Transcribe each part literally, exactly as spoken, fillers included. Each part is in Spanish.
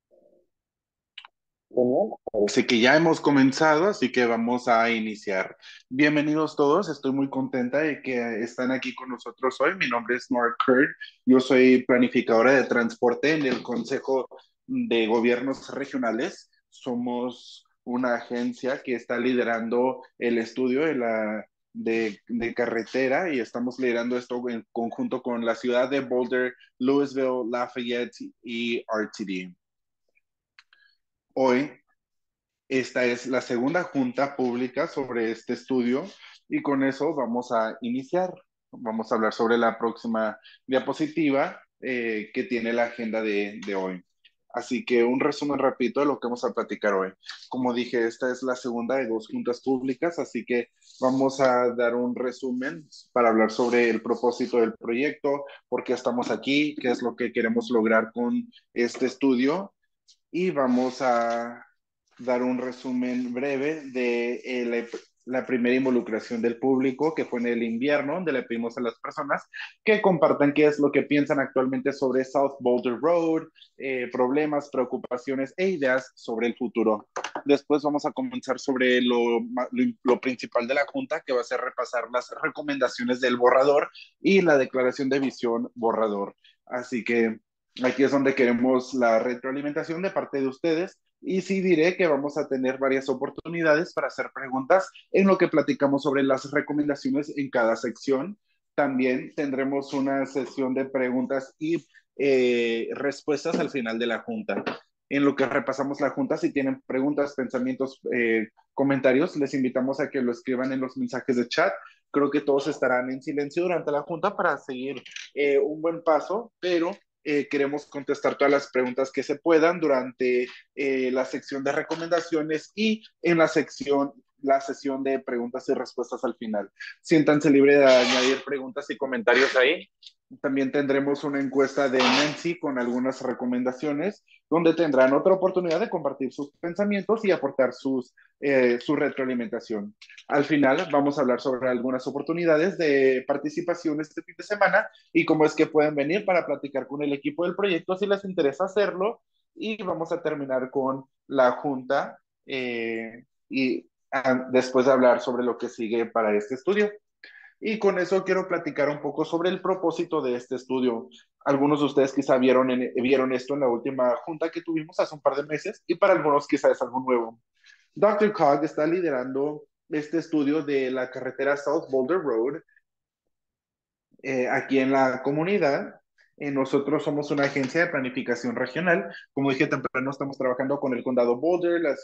Genial. Así que ya hemos comenzado, así que vamos a iniciar. Bienvenidos todos, estoy muy contenta de que están aquí con nosotros hoy. Mi nombre es Nora Kurd, yo soy planificadora de transporte en el Consejo de Gobiernos Regionales. Somos una agencia que está liderando el estudio de la de, de carretera y estamos liderando esto en conjunto con la ciudad de Boulder, Louisville, Lafayette y R T D. Hoy esta es la segunda junta pública sobre este estudio y con eso vamos a iniciar. Vamos a hablar sobre la próxima diapositiva eh, que tiene la agenda de, de hoy. Así que un resumen rápido de lo que vamos a platicar hoy. Como dije, esta es la segunda de dos juntas públicas, así que vamos a dar un resumen para hablar sobre el propósito del proyecto, por qué estamos aquí, qué es lo que queremos lograr con este estudio y vamos a dar un resumen breve de eh, la, la primera involucración del público, que fue en el invierno, donde le pedimos a las personas que compartan qué es lo que piensan actualmente sobre South Boulder Road, eh, problemas, preocupaciones e ideas sobre el futuro. Después vamos a comenzar sobre lo, lo, lo principal de la Junta, que va a ser repasar las recomendaciones del borrador y la declaración de visión borrador. Así que aquí es donde queremos la retroalimentación de parte de ustedes y sí diré que vamos a tener varias oportunidades para hacer preguntas en lo que platicamos sobre las recomendaciones en cada sección. También tendremos una sesión de preguntas y eh, respuestas al final de la junta. En lo que repasamos la junta, si tienen preguntas, pensamientos, eh, comentarios, les invitamos a que lo escriban en los mensajes de chat. Creo que todos estarán en silencio durante la junta para seguir eh, un buen paso, pero eh, queremos contestar todas las preguntas que se puedan durante eh, la sección de recomendaciones y en la sección, la sesión de preguntas y respuestas al final. Siéntanse libre de añadir preguntas y comentarios ahí. También tendremos una encuesta de Nancy con algunas recomendaciones, donde tendrán otra oportunidad de compartir sus pensamientos y aportar sus, eh, su retroalimentación. Al final vamos a hablar sobre algunas oportunidades de participación este fin de semana y cómo es que pueden venir para platicar con el equipo del proyecto si les interesa hacerlo. Y vamos a terminar con la junta eh, y a, después de hablar sobre lo que sigue para este estudio. Y con eso quiero platicar un poco sobre el propósito de este estudio. Algunos de ustedes quizá vieron, en, vieron esto en la última junta que tuvimos hace un par de meses y para algunos quizá es algo nuevo. doctor Cog está liderando este estudio de la carretera South Boulder Road eh, aquí en la comunidad. Eh, nosotros somos una agencia de planificación regional. Como dije temprano, estamos trabajando con el condado Boulder la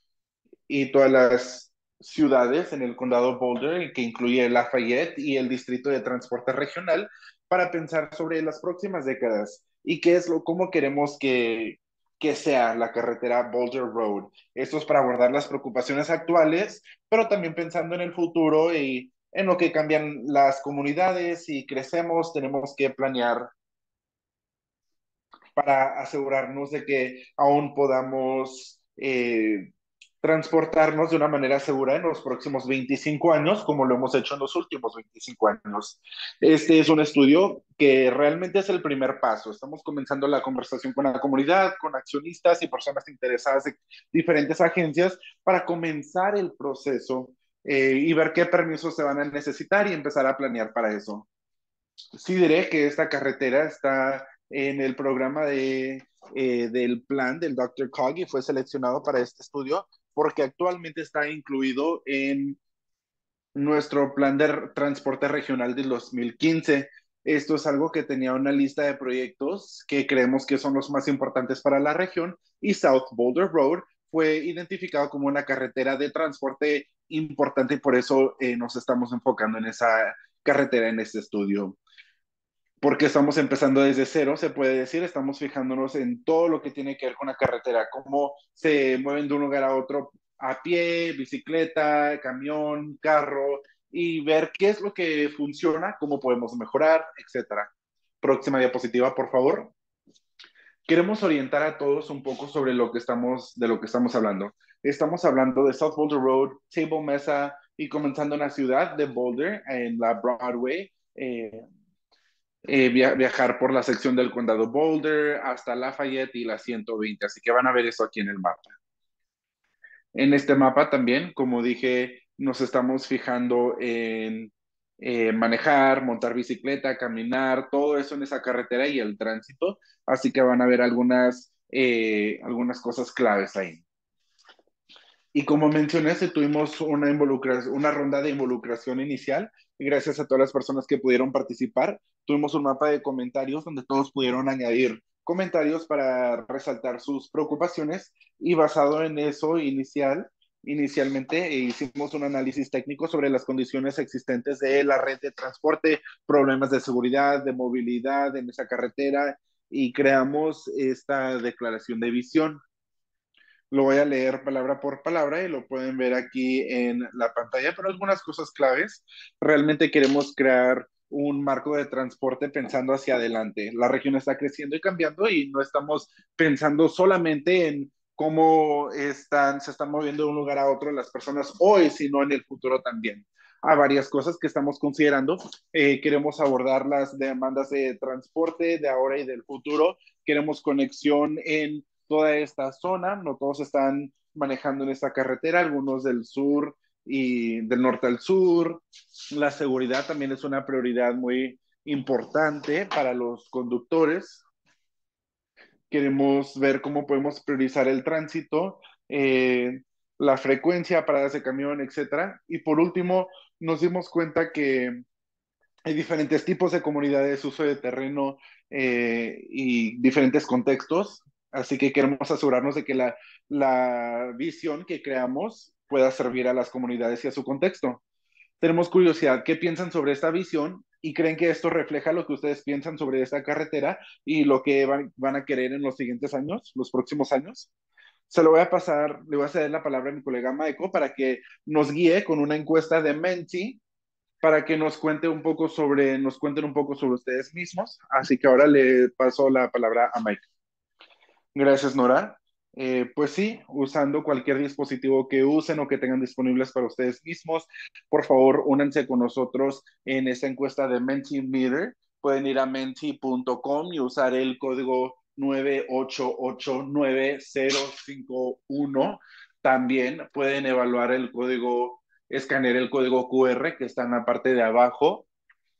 y todas las ciudades en el condado Boulder, que incluye Lafayette y el distrito de transporte regional, para pensar sobre las próximas décadas y qué es lo, cómo queremos que, que sea la carretera Boulder Road. Esto es para abordar las preocupaciones actuales, pero también pensando en el futuro y en lo que cambian las comunidades y crecemos, tenemos que planear para asegurarnos de que aún podamos eh, transportarnos de una manera segura en los próximos veinticinco años, como lo hemos hecho en los últimos veinticinco años. Este es un estudio que realmente es el primer paso. Estamos comenzando la conversación con la comunidad, con accionistas y personas interesadas de diferentes agencias para comenzar el proceso eh, y ver qué permisos se van a necesitar y empezar a planear para eso. Sí diré que esta carretera está en el programa de, eh, del plan del doctor Cog y fue seleccionado para este estudio porque actualmente está incluido en nuestro plan de transporte regional del dos mil quince. Esto es algo que tenía una lista de proyectos que creemos que son los más importantes para la región y South Boulder Road fue identificado como una carretera de transporte importante y por eso eh, nos estamos enfocando en esa carretera en este estudio porque estamos empezando desde cero, se puede decir, estamos fijándonos en todo lo que tiene que ver con la carretera, cómo se mueven de un lugar a otro a pie, bicicleta, camión, carro, y ver qué es lo que funciona, cómo podemos mejorar, etcétera. Próxima diapositiva, por favor. Queremos orientar a todos un poco sobre lo que estamos, de lo que estamos hablando. Estamos hablando de South Boulder Road, Table Mesa y comenzando en la ciudad de Boulder, en la Broadway, eh, eh, via viajar por la sección del condado Boulder hasta Lafayette y la ciento veinte. Así que van a ver eso aquí en el mapa. En este mapa también, como dije, nos estamos fijando en eh, manejar, montar bicicleta, caminar, todo eso en esa carretera y el tránsito. Así que van a ver algunas, eh, algunas cosas claves ahí. Y como mencioné, sí tuvimos una, involucra- una ronda de involucración inicial y gracias a todas las personas que pudieron participar. Tuvimos un mapa de comentarios donde todos pudieron añadir comentarios para resaltar sus preocupaciones y basado en eso inicial, inicialmente eh, hicimos un análisis técnico sobre las condiciones existentes de la red de transporte, problemas de seguridad, de movilidad en esa carretera y creamos esta declaración de visión. Lo voy a leer palabra por palabra y lo pueden ver aquí en la pantalla, pero algunas cosas claves. Realmente queremos crear un marco de transporte pensando hacia adelante. La región está creciendo y cambiando y no estamos pensando solamente en cómo están, se están moviendo de un lugar a otro las personas hoy, sino en el futuro también. Hay varias cosas que estamos considerando. Eh, queremos abordar las demandas de transporte de ahora y del futuro. Queremos conexión en toda esta zona, no todos están manejando en esta carretera, algunos del sur y del norte al sur. La seguridad también es una prioridad muy importante para los conductores. Queremos ver cómo podemos priorizar el tránsito, eh, la frecuencia, paradas de camión, etcétera. Y por último, nos dimos cuenta que hay diferentes tipos de comunidades, uso de terreno eh, y diferentes contextos. Así que queremos asegurarnos de que la, la visión que creamos pueda servir a las comunidades y a su contexto. Tenemos curiosidad, ¿qué piensan sobre esta visión? ¿Y creen que esto refleja lo que ustedes piensan sobre esta carretera y lo que van, van a querer en los siguientes años, los próximos años? Se lo voy a pasar, le voy a ceder la palabra a mi colega Maiko para que nos guíe con una encuesta de Menti para que nos cuente un poco sobre, nos cuenten un poco sobre ustedes mismos. Así que ahora le paso la palabra a Mike. Gracias, Nora. Eh, pues sí, usando cualquier dispositivo que usen o que tengan disponibles para ustedes mismos, por favor, únanse con nosotros en esta encuesta de Mentimeter. Pueden ir a menti punto com y usar el código nueve ocho ocho nueve cero cinco uno. También pueden evaluar el código, escanear el código Q R que está en la parte de abajo.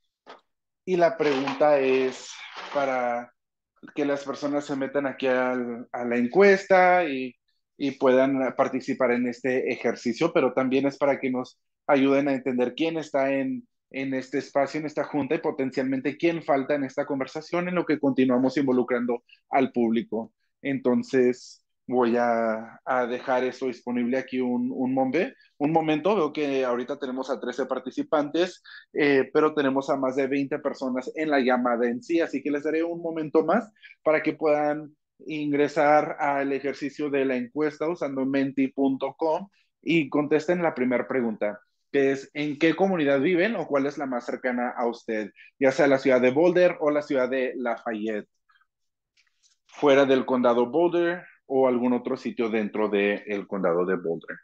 Y la pregunta es para que las personas se metan aquí al, a la encuesta y, y, puedan participar en este ejercicio, pero también es para que nos ayuden a entender quién está en, en este espacio, en esta junta y potencialmente quién falta en esta conversación en lo que continuamos involucrando al público. Entonces, voy a, a dejar eso disponible aquí un, un, mombe, un momento. Veo que ahorita tenemos a trece participantes, eh, pero tenemos a más de veinte personas en la llamada en sí, así que les daré un momento más para que puedan ingresar al ejercicio de la encuesta usando menti punto com y contesten la primera pregunta, que es ¿en qué comunidad viven o cuál es la más cercana a usted? Ya sea la ciudad de Boulder o la ciudad de Lafayette, fuera del condado Boulder o algún otro sitio dentro del condado de Boulder.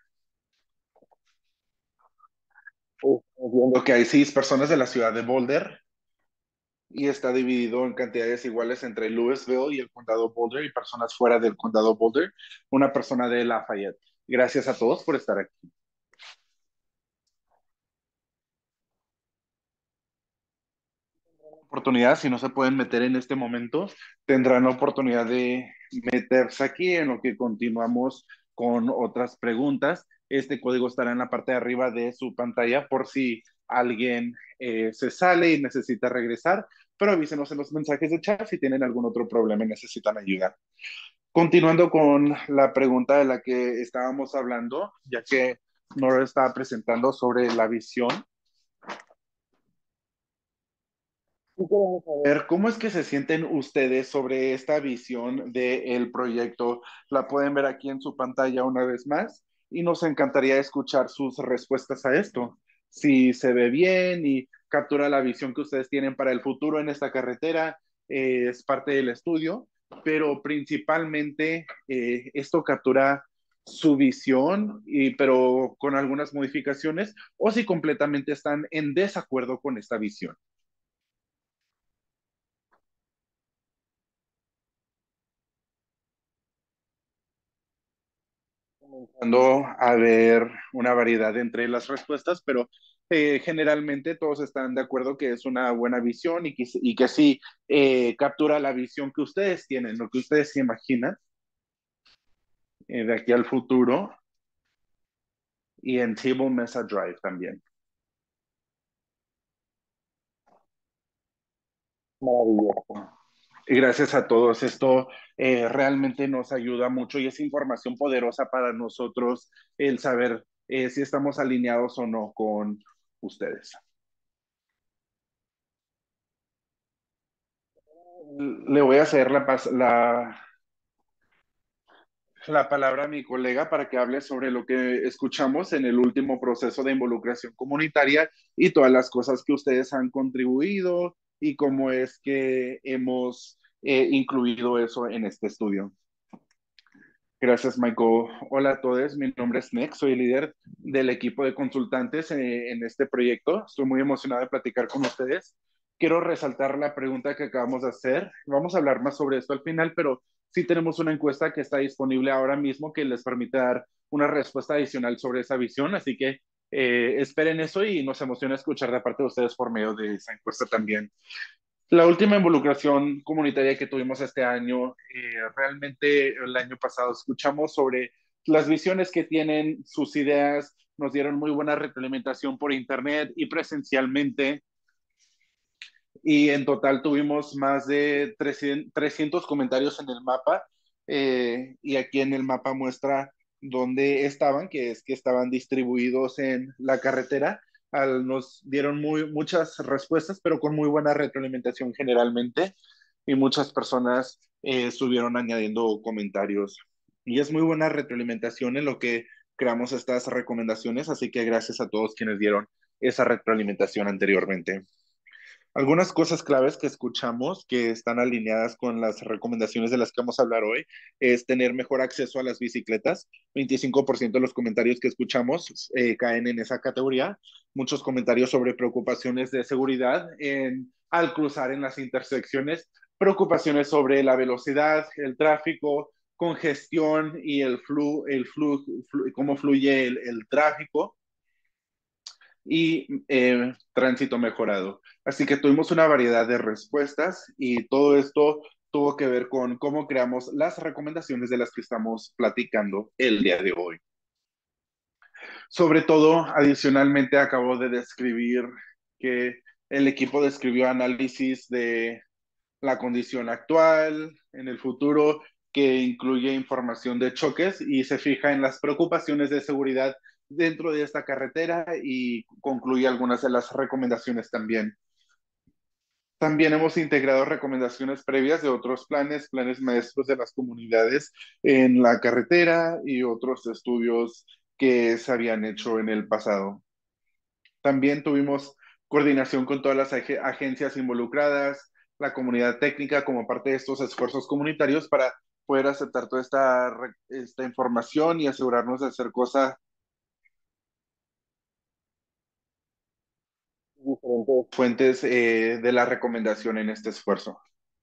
Viendo que hay seis personas de la ciudad de Boulder y está dividido en cantidades iguales entre Louisville y el condado Boulder y personas fuera del condado Boulder, una persona de Lafayette. Gracias a todos por estar aquí. Oportunidad, si no se pueden meter en este momento, tendrán la oportunidad de meterse aquí en lo que continuamos con otras preguntas. Este código estará en la parte de arriba de su pantalla por si alguien eh, se sale y necesita regresar, pero avísenos en los mensajes de chat si tienen algún otro problema y necesitan ayuda. Continuando con la pregunta de la que estábamos hablando, ya que Nora estaba presentando sobre la visión, ver cómo es que se sienten ustedes sobre esta visión del proyecto. La pueden ver aquí en su pantalla una vez más y nos encantaría escuchar sus respuestas a esto. Si se ve bien y captura la visión que ustedes tienen para el futuro en esta carretera, eh, es parte del estudio, pero principalmente eh, esto captura su visión, y, pero con algunas modificaciones, o si completamente están en desacuerdo con esta visión. Comenzando a ver una variedad entre las respuestas, pero eh, generalmente todos están de acuerdo que es una buena visión y que, y que sí eh, captura la visión que ustedes tienen, lo que ustedes se imaginan eh, de aquí al futuro y en Table Mesa Drive también. Maravilloso. Y gracias a todos, esto eh, realmente nos ayuda mucho y es información poderosa para nosotros el saber eh, si estamos alineados o no con ustedes. Le voy a hacer la, la, la palabra a mi colega para que hable sobre lo que escuchamos en el último proceso de involucración comunitaria y todas las cosas que ustedes han contribuido y cómo es que hemos eh, incluido eso en este estudio. Gracias, Michael. Hola a todos, mi nombre es Nick, soy líder del equipo de consultantes eh, en este proyecto. Estoy muy emocionado de platicar con ustedes. Quiero resaltar la pregunta que acabamos de hacer. Vamos a hablar más sobre esto al final, pero sí tenemos una encuesta que está disponible ahora mismo que les permite dar una respuesta adicional sobre esa visión. Así que eh, esperen eso y nos emociona escuchar de parte de ustedes por medio de esa encuesta también. La última involucración comunitaria que tuvimos este año, eh, realmente el año pasado escuchamos sobre las visiones que tienen, sus ideas, nos dieron muy buena retroalimentación por internet y presencialmente y en total tuvimos más de trescientos comentarios en el mapa eh, y aquí en el mapa muestra dónde estaban, que es que estaban distribuidos en la carretera. Al, nos dieron muy, muchas respuestas, pero con muy buena retroalimentación generalmente y muchas personas eh, estuvieron añadiendo comentarios. Y es muy buena retroalimentación en lo que creamos estas recomendaciones, así que gracias a todos quienes dieron esa retroalimentación anteriormente. Algunas cosas claves que escuchamos que están alineadas con las recomendaciones de las que vamos a hablar hoy es tener mejor acceso a las bicicletas. veinticinco por ciento de los comentarios que escuchamos eh, caen en esa categoría. Muchos comentarios sobre preocupaciones de seguridad en, al cruzar en las intersecciones, preocupaciones sobre la velocidad, el tráfico, congestión y el flu, el flu, flu cómo fluye el, el tráfico y eh, tránsito mejorado. Así que tuvimos una variedad de respuestas y todo esto tuvo que ver con cómo creamos las recomendaciones de las que estamos platicando el día de hoy. Sobre todo, adicionalmente, acabo de describir que el equipo describió análisis de la condición actual, en el futuro, que incluye información de choques y se fija en las preocupaciones de seguridad dentro de esta carretera y concluye algunas de las recomendaciones también. También hemos integrado recomendaciones previas de otros planes, planes maestros de las comunidades en la carretera y otros estudios que se habían hecho en el pasado. También tuvimos coordinación con todas las ag agencias involucradas, la comunidad técnica como parte de estos esfuerzos comunitarios para poder aceptar toda esta, esta información y asegurarnos de hacer cosas diferentes fuentes eh, de la recomendación en este esfuerzo.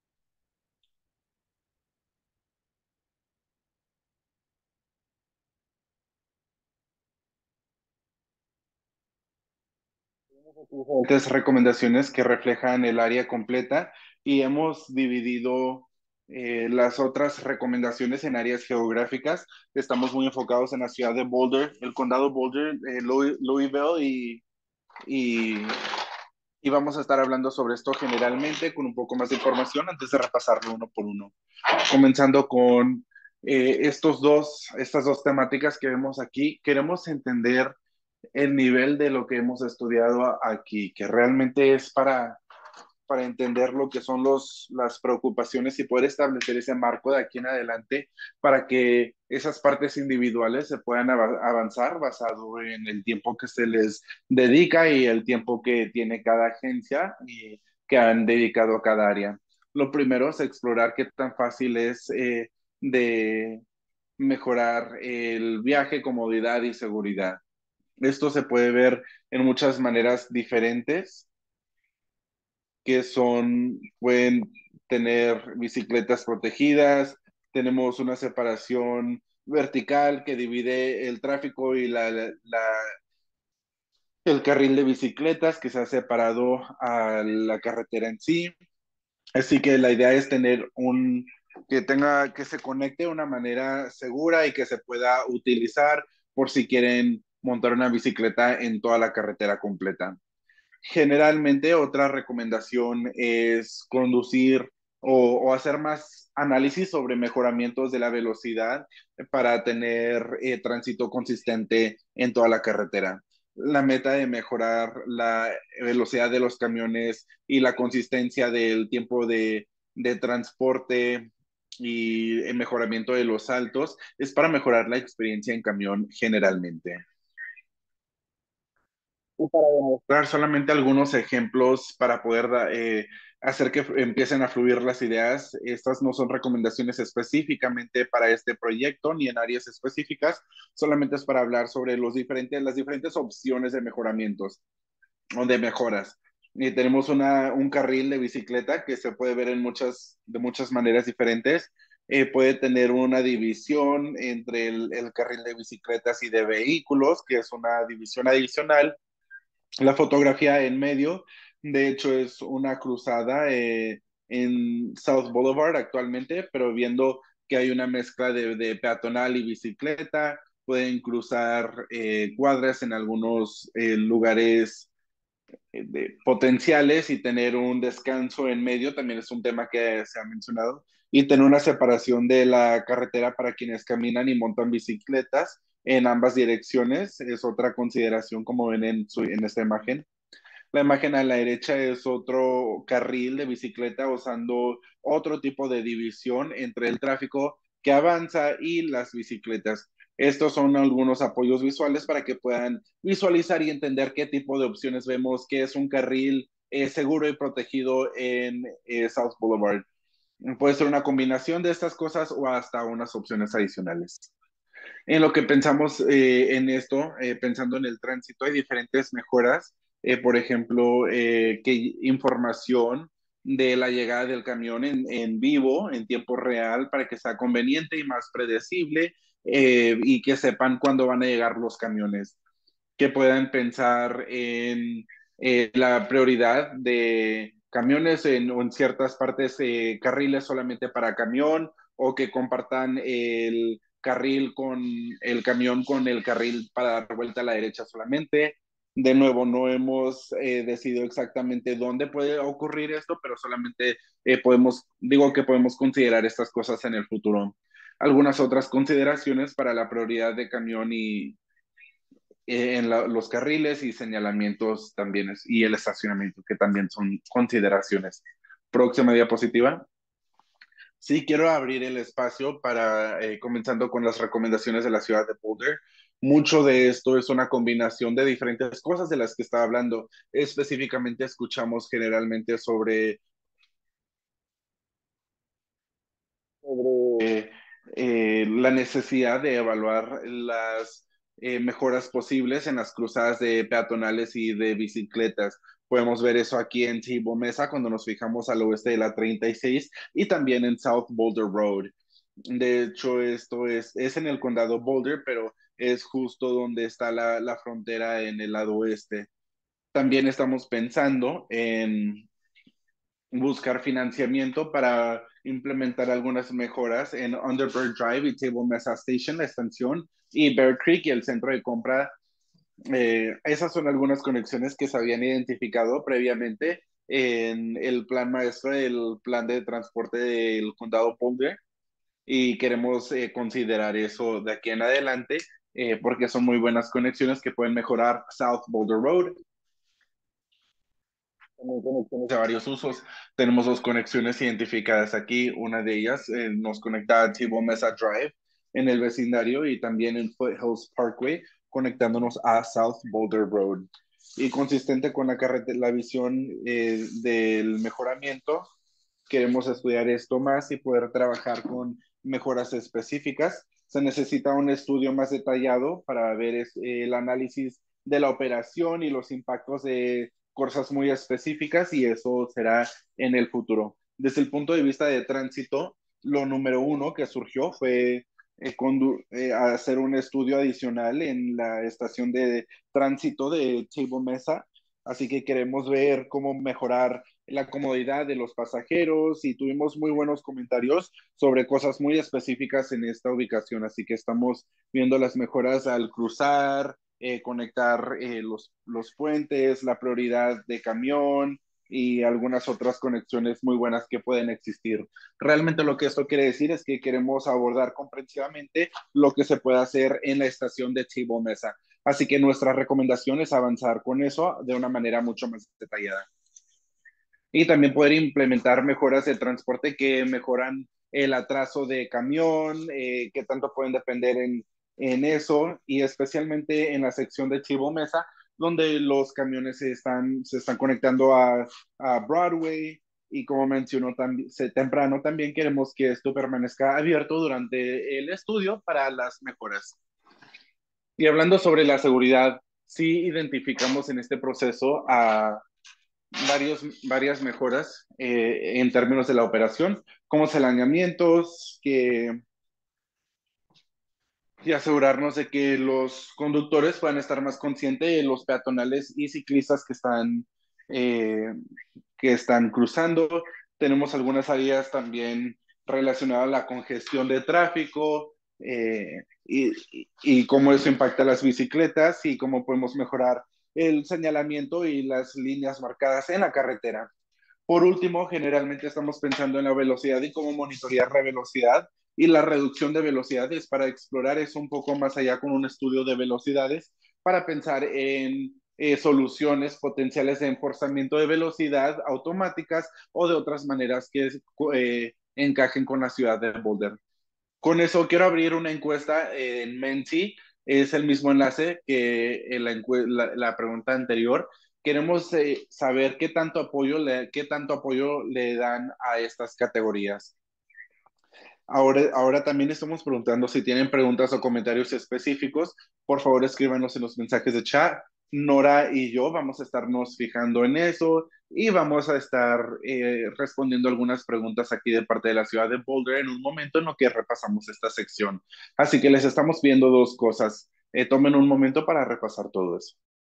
Diferentes recomendaciones que reflejan el área completa y hemos dividido eh, las otras recomendaciones en áreas geográficas. Estamos muy enfocados en la ciudad de Boulder, el condado Boulder, eh, Louis, Louisville y, y, y vamos a estar hablando sobre esto generalmente con un poco más de información antes de repasarlo uno por uno. Comenzando con eh, estos dos, estas dos temáticas que vemos aquí, queremos entender el nivel de lo que hemos estudiado aquí, que realmente es para, para entender lo que son los, las preocupaciones y poder establecer ese marco de aquí en adelante para que esas partes individuales se puedan av avanzar basado en el tiempo que se les dedica y el tiempo que tiene cada agencia y que han dedicado a cada área. Lo primero es explorar qué tan fácil es eh, de mejorar el viaje, comodidad y seguridad. Esto se puede ver en muchas maneras diferentes, que son, pueden tener bicicletas protegidas, tenemos una separación vertical que divide el tráfico y la, la, el carril de bicicletas que se ha separado a la carretera en sí. Así que la idea es tener un, que tenga, que se conecte de una manera segura y que se pueda utilizar por si quieren montar una bicicleta en toda la carretera completa. Generalmente otra recomendación es conducir o, o hacer más análisis sobre mejoramientos de la velocidad para tener eh, tránsito consistente en toda la carretera. La meta de mejorar la velocidad de los camiones y la consistencia del tiempo de, de transporte y el mejoramiento de los saltos es para mejorar la experiencia en camión generalmente. Y para demostrar solamente algunos ejemplos para poder eh, hacer que empiecen a fluir las ideas, estas no son recomendaciones específicamente para este proyecto ni en áreas específicas, solamente es para hablar sobre los diferentes, las diferentes opciones de mejoramientos o de mejoras. Y tenemos una, un carril de bicicleta que se puede ver en muchas, de muchas maneras diferentes. Eh, puede tener una división entre el, el carril de bicicletas y de vehículos, que es una división adicional. La fotografía en medio, de hecho, es una cruzada eh, en South Boulevard actualmente, pero viendo que hay una mezcla de, de peatonal y bicicleta, pueden cruzar eh, cuadras en algunos eh, lugares eh, de, potenciales y tener un descanso en medio, también es un tema que se ha mencionado, y tener una separación de la carretera para quienes caminan y montan bicicletas en ambas direcciones, es otra consideración como ven en, su, en esta imagen. La imagen a la derecha es otro carril de bicicleta usando otro tipo de división entre el tráfico que avanza y las bicicletas. Estos son algunos apoyos visuales para que puedan visualizar y entender qué tipo de opciones vemos, qué es un carril eh, seguro y protegido en eh, South Boulevard. Puede ser una combinación de estas cosas o hasta unas opciones adicionales. En lo que pensamos eh, en esto, eh, pensando en el tránsito, hay diferentes mejoras. Eh, por ejemplo, eh, que información de la llegada del camión en, en, vivo, en tiempo real, para que sea conveniente y más predecible eh, y que sepan cuándo van a llegar los camiones. Que puedan pensar en eh, la prioridad de camiones en, en ciertas partes, eh, carriles solamente para camión o que compartan el carril con el camión con el carril para dar vuelta a la derecha solamente. De nuevo, no hemos eh, decidido exactamente dónde puede ocurrir esto, pero solamente eh, podemos, digo que podemos considerar estas cosas en el futuro. Algunas otras consideraciones para la prioridad de camión y, en la, los carriles y señalamientos también es, y el estacionamiento, que también son consideraciones. Próxima diapositiva. Sí, quiero abrir el espacio para, eh, comenzando con las recomendaciones de la ciudad de Boulder. Mucho de esto es una combinación de diferentes cosas de las que estaba hablando. Específicamente escuchamos generalmente sobre, sobre eh, eh, la necesidad de evaluar las eh, mejoras posibles en las cruzadas de peatonales y de bicicletas. Podemos ver eso aquí en Tibo Mesa cuando nos fijamos al oeste de la treinta y seis y también en South Boulder Road. De hecho, esto es, es en el condado Boulder, pero es justo donde está la, la frontera en el lado oeste. También estamos pensando en buscar financiamiento para implementar algunas mejoras en Underbird Drive y Table Mesa Station, la estación, y Bear Creek y el centro de compra. Eh, esas son algunas conexiones que se habían identificado previamente en el plan maestro del plan de transporte del condado Boulder y queremos eh, considerar eso de aquí en adelante eh, porque son muy buenas conexiones que pueden mejorar South Boulder Road de varios usos. Tenemos dos conexiones identificadas aquí. Una de ellas eh, nos conecta a Table Mesa Drive en el vecindario y también en Foothills Parkway, conectándonos a South Boulder Road. Y consistente con la, la visión eh, del mejoramiento, queremos estudiar esto más y poder trabajar con mejoras específicas. Se necesita un estudio más detallado para ver es, eh, el análisis de la operación y los impactos de cosas muy específicas y eso será en el futuro. Desde el punto de vista de tránsito, lo número uno que surgió fue eh, condu- eh, hacer un estudio adicional en la estación de tránsito de Chivo Mesa. Así que queremos ver cómo mejorar la comodidad de los pasajeros y tuvimos muy buenos comentarios sobre cosas muy específicas en esta ubicación. Así que estamos viendo las mejoras al cruzar, eh, conectar eh, los, los puentes, la prioridad de camión y algunas otras conexiones muy buenas que pueden existir. Realmente lo que esto quiere decir es que queremos abordar comprensivamente lo que se puede hacer en la estación de Chivo Mesa. Así que nuestra recomendación es avanzar con eso de una manera mucho más detallada. Y también poder implementar mejoras de transporte que mejoran el atraso de camión, eh, que tanto pueden depender en, en eso, y especialmente en la sección de Chivo Mesa, donde los camiones se están, se están conectando a, a Broadway, y como mencionó también, temprano, también queremos que esto permanezca abierto durante el estudio para las mejoras. Y hablando sobre la seguridad, sí identificamos en este proceso a varios, varias mejoras eh, en términos de la operación, como señalamientos, que, y asegurarnos de que los conductores puedan estar más conscientes de los peatonales y ciclistas que están, eh, que están cruzando. Tenemos algunas áreas también relacionadas a la congestión de tráfico, eh, y, y, y cómo eso impacta a las bicicletas y cómo podemos mejorar el señalamiento y las líneas marcadas en la carretera. Por último, generalmente estamos pensando en la velocidad y cómo monitorear la velocidad y la reducción de velocidades para explorar eso un poco más allá con un estudio de velocidades, para pensar en eh, soluciones potenciales de enforzamiento de velocidad automáticas o de otras maneras que eh, encajen con la ciudad de Boulder. Con eso quiero abrir una encuesta en Menti, es el mismo enlace que en la, la, la pregunta anterior. Queremos eh, saber qué tanto, apoyo le, qué tanto apoyo le dan a estas categorías. Ahora, ahora también estamos preguntando si tienen preguntas o comentarios específicos. Por favor, escríbanos en los mensajes de chat. Nora y yo vamos a estarnos fijando en eso y vamos a estar eh, respondiendo algunas preguntas aquí de parte de la ciudad de Boulder en un momento en lo que repasamos esta sección. Así que les estamos viendo dos cosas. Eh, tomen un momento para repasar todo eso.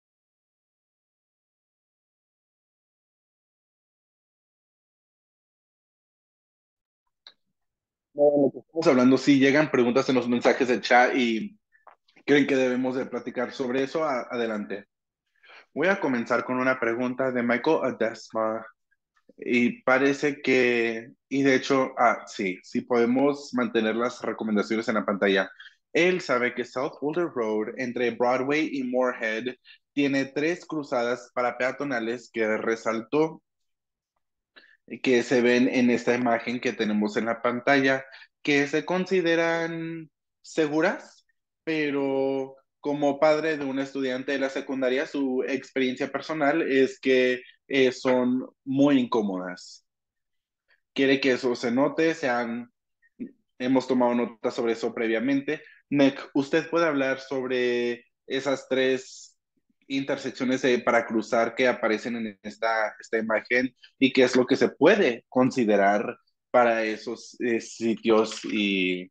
Estamos hablando, si llegan preguntas en los mensajes de chat y creen que debemos de platicar sobre eso, a- adelante. Voy a comenzar con una pregunta de Michael Adesma y parece que, y de hecho, ah, sí, sí podemos mantener las recomendaciones en la pantalla. Él sabe que South Boulder Road entre Broadway y Moorhead tiene tres cruzadas para peatonales que resaltó, que se ven en esta imagen que tenemos en la pantalla, que se consideran seguras, pero como padre de un estudiante de la secundaria, su experiencia personal es que eh, son muy incómodas. Quiere que eso se note, se han, hemos tomado nota sobre eso previamente. Nick, ¿usted puede hablar sobre esas tres intersecciones de, para cruzar que aparecen en esta, esta imagen y qué es lo que se puede considerar para esos eh, sitios y,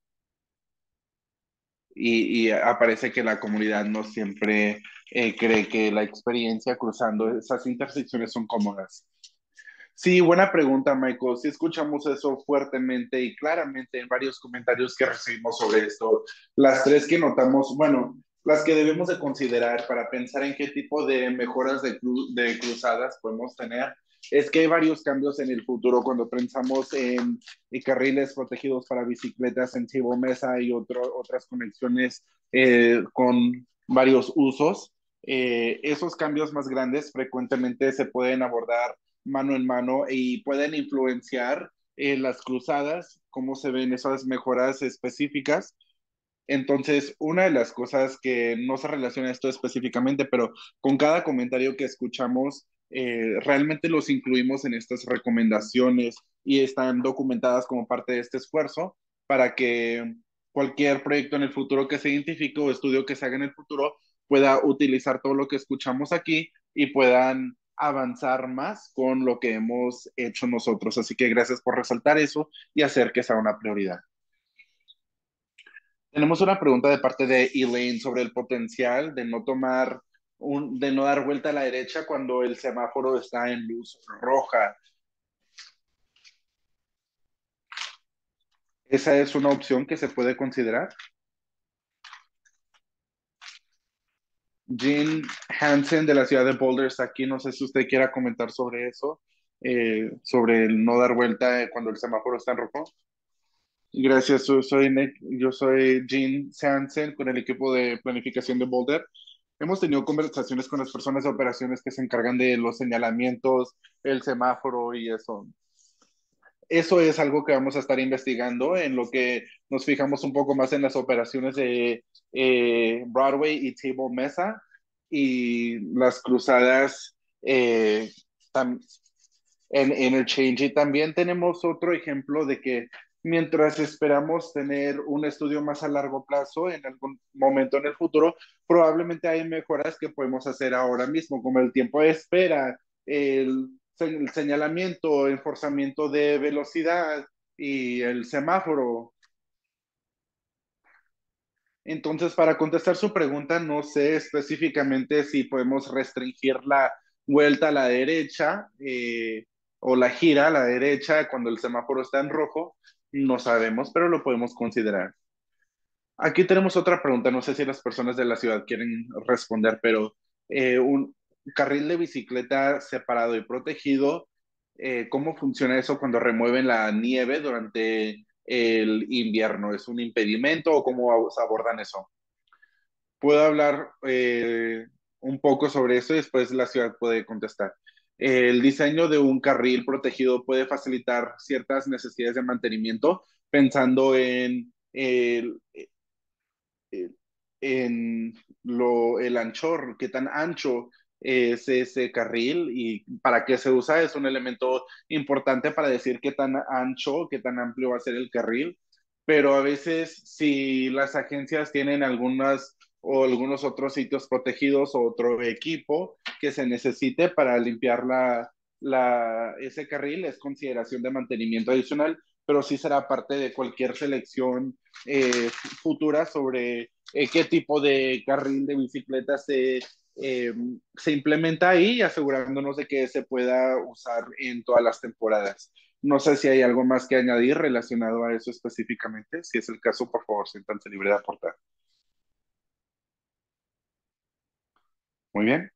y, y, aparece que la comunidad no siempre eh, cree que la experiencia cruzando esas intersecciones son cómodas? Sí, buena pregunta, Michael. Sí escuchamos eso fuertemente y claramente en varios comentarios que recibimos sobre esto. Las tres que notamos, bueno, las que debemos de considerar para pensar en qué tipo de mejoras de, cru de cruzadas podemos tener, es que hay varios cambios en el futuro cuando pensamos en, en carriles protegidos para bicicletas en Chivo Mesa y otro, otras conexiones eh, con varios usos. Eh, esos cambios más grandes frecuentemente se pueden abordar mano en mano y pueden influenciar eh, las cruzadas, cómo se ven esas mejoras específicas. Entonces, una de las cosas que no se relaciona a esto específicamente, pero con cada comentario que escuchamos, eh, realmente los incluimos en estas recomendaciones y están documentadas como parte de este esfuerzo para que cualquier proyecto en el futuro que se identifique o estudio que se haga en el futuro pueda utilizar todo lo que escuchamos aquí y puedan avanzar más con lo que hemos hecho nosotros. Así que gracias por resaltar eso y hacer que sea una prioridad. Tenemos una pregunta de parte de Elaine sobre el potencial de no tomar un, de no dar vuelta a la derecha cuando el semáforo está en luz roja. Esa es una opción que se puede considerar. Jean Hansen de la ciudad de Boulder está aquí. No sé si usted quiera comentar sobre eso, eh, sobre el no dar vuelta cuando el semáforo está en rojo. Gracias, yo soy, Nick- yo soy Jean Hansen con el equipo de planificación de Boulder. Hemos tenido conversaciones con las personas de operaciones que se encargan de los señalamientos, el semáforo y eso. Eso es algo que vamos a estar investigando, en lo que nos fijamos un poco más en las operaciones de eh, Broadway y Table Mesa y las cruzadas eh, tam- en Interchange. Y también tenemos otro ejemplo de que mientras esperamos tener un estudio más a largo plazo en algún momento en el futuro, probablemente hay mejoras que podemos hacer ahora mismo, como el tiempo de espera, el, el señalamiento, enforzamiento de velocidad y el semáforo. Entonces, para contestar su pregunta, no sé específicamente si podemos restringir la vuelta a la derecha eh, o la gira a la derecha cuando el semáforo está en rojo. No sabemos, pero lo podemos considerar. Aquí tenemos otra pregunta. No sé si las personas de la ciudad quieren responder, pero eh, un carril de bicicleta separado y protegido, eh, ¿cómo funciona eso cuando remueven la nieve durante el invierno? ¿Es un impedimento o cómo abordan eso? Puedo hablar eh, un poco sobre eso y después la ciudad puede contestar. El diseño de un carril protegido puede facilitar ciertas necesidades de mantenimiento, pensando en el, eh, en lo, el anchor, qué tan ancho es ese carril y para qué se usa. Es un elemento importante para decir qué tan ancho, qué tan amplio va a ser el carril. Pero a veces, si las agencias tienen algunas o algunos otros sitios protegidos o otro equipo que se necesite para limpiar la, la, ese carril, es consideración de mantenimiento adicional, pero sí será parte de cualquier selección eh, futura sobre eh, qué tipo de carril de bicicleta se, eh, se implementa ahí, asegurándonos de que se pueda usar en todas las temporadas. No sé si hay algo más que añadir relacionado a eso específicamente. Si es el caso, por favor, siéntanse libre de aportar. Muy bien.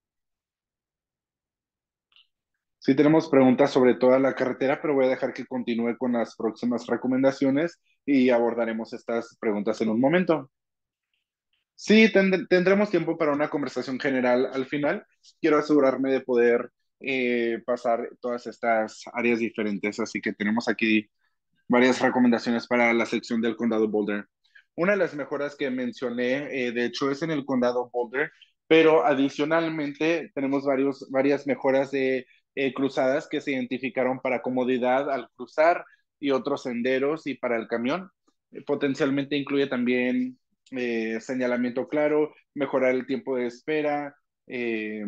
Sí tenemos preguntas sobre toda la carretera, pero voy a dejar que continúe con las próximas recomendaciones y abordaremos estas preguntas en un momento. Sí, tend- tendremos tiempo para una conversación general al final. Quiero asegurarme de poder eh, pasar todas estas áreas diferentes, así que tenemos aquí varias recomendaciones para la sección del condado Boulder. Una de las mejoras que mencioné, eh, de hecho, es en el condado Boulder, pero adicionalmente tenemos varios, varias mejoras de eh, cruzadas que se identificaron para comodidad al cruzar y otros senderos y para el camión. Eh, potencialmente incluye también eh, señalamiento claro, mejorar el tiempo de espera, eh,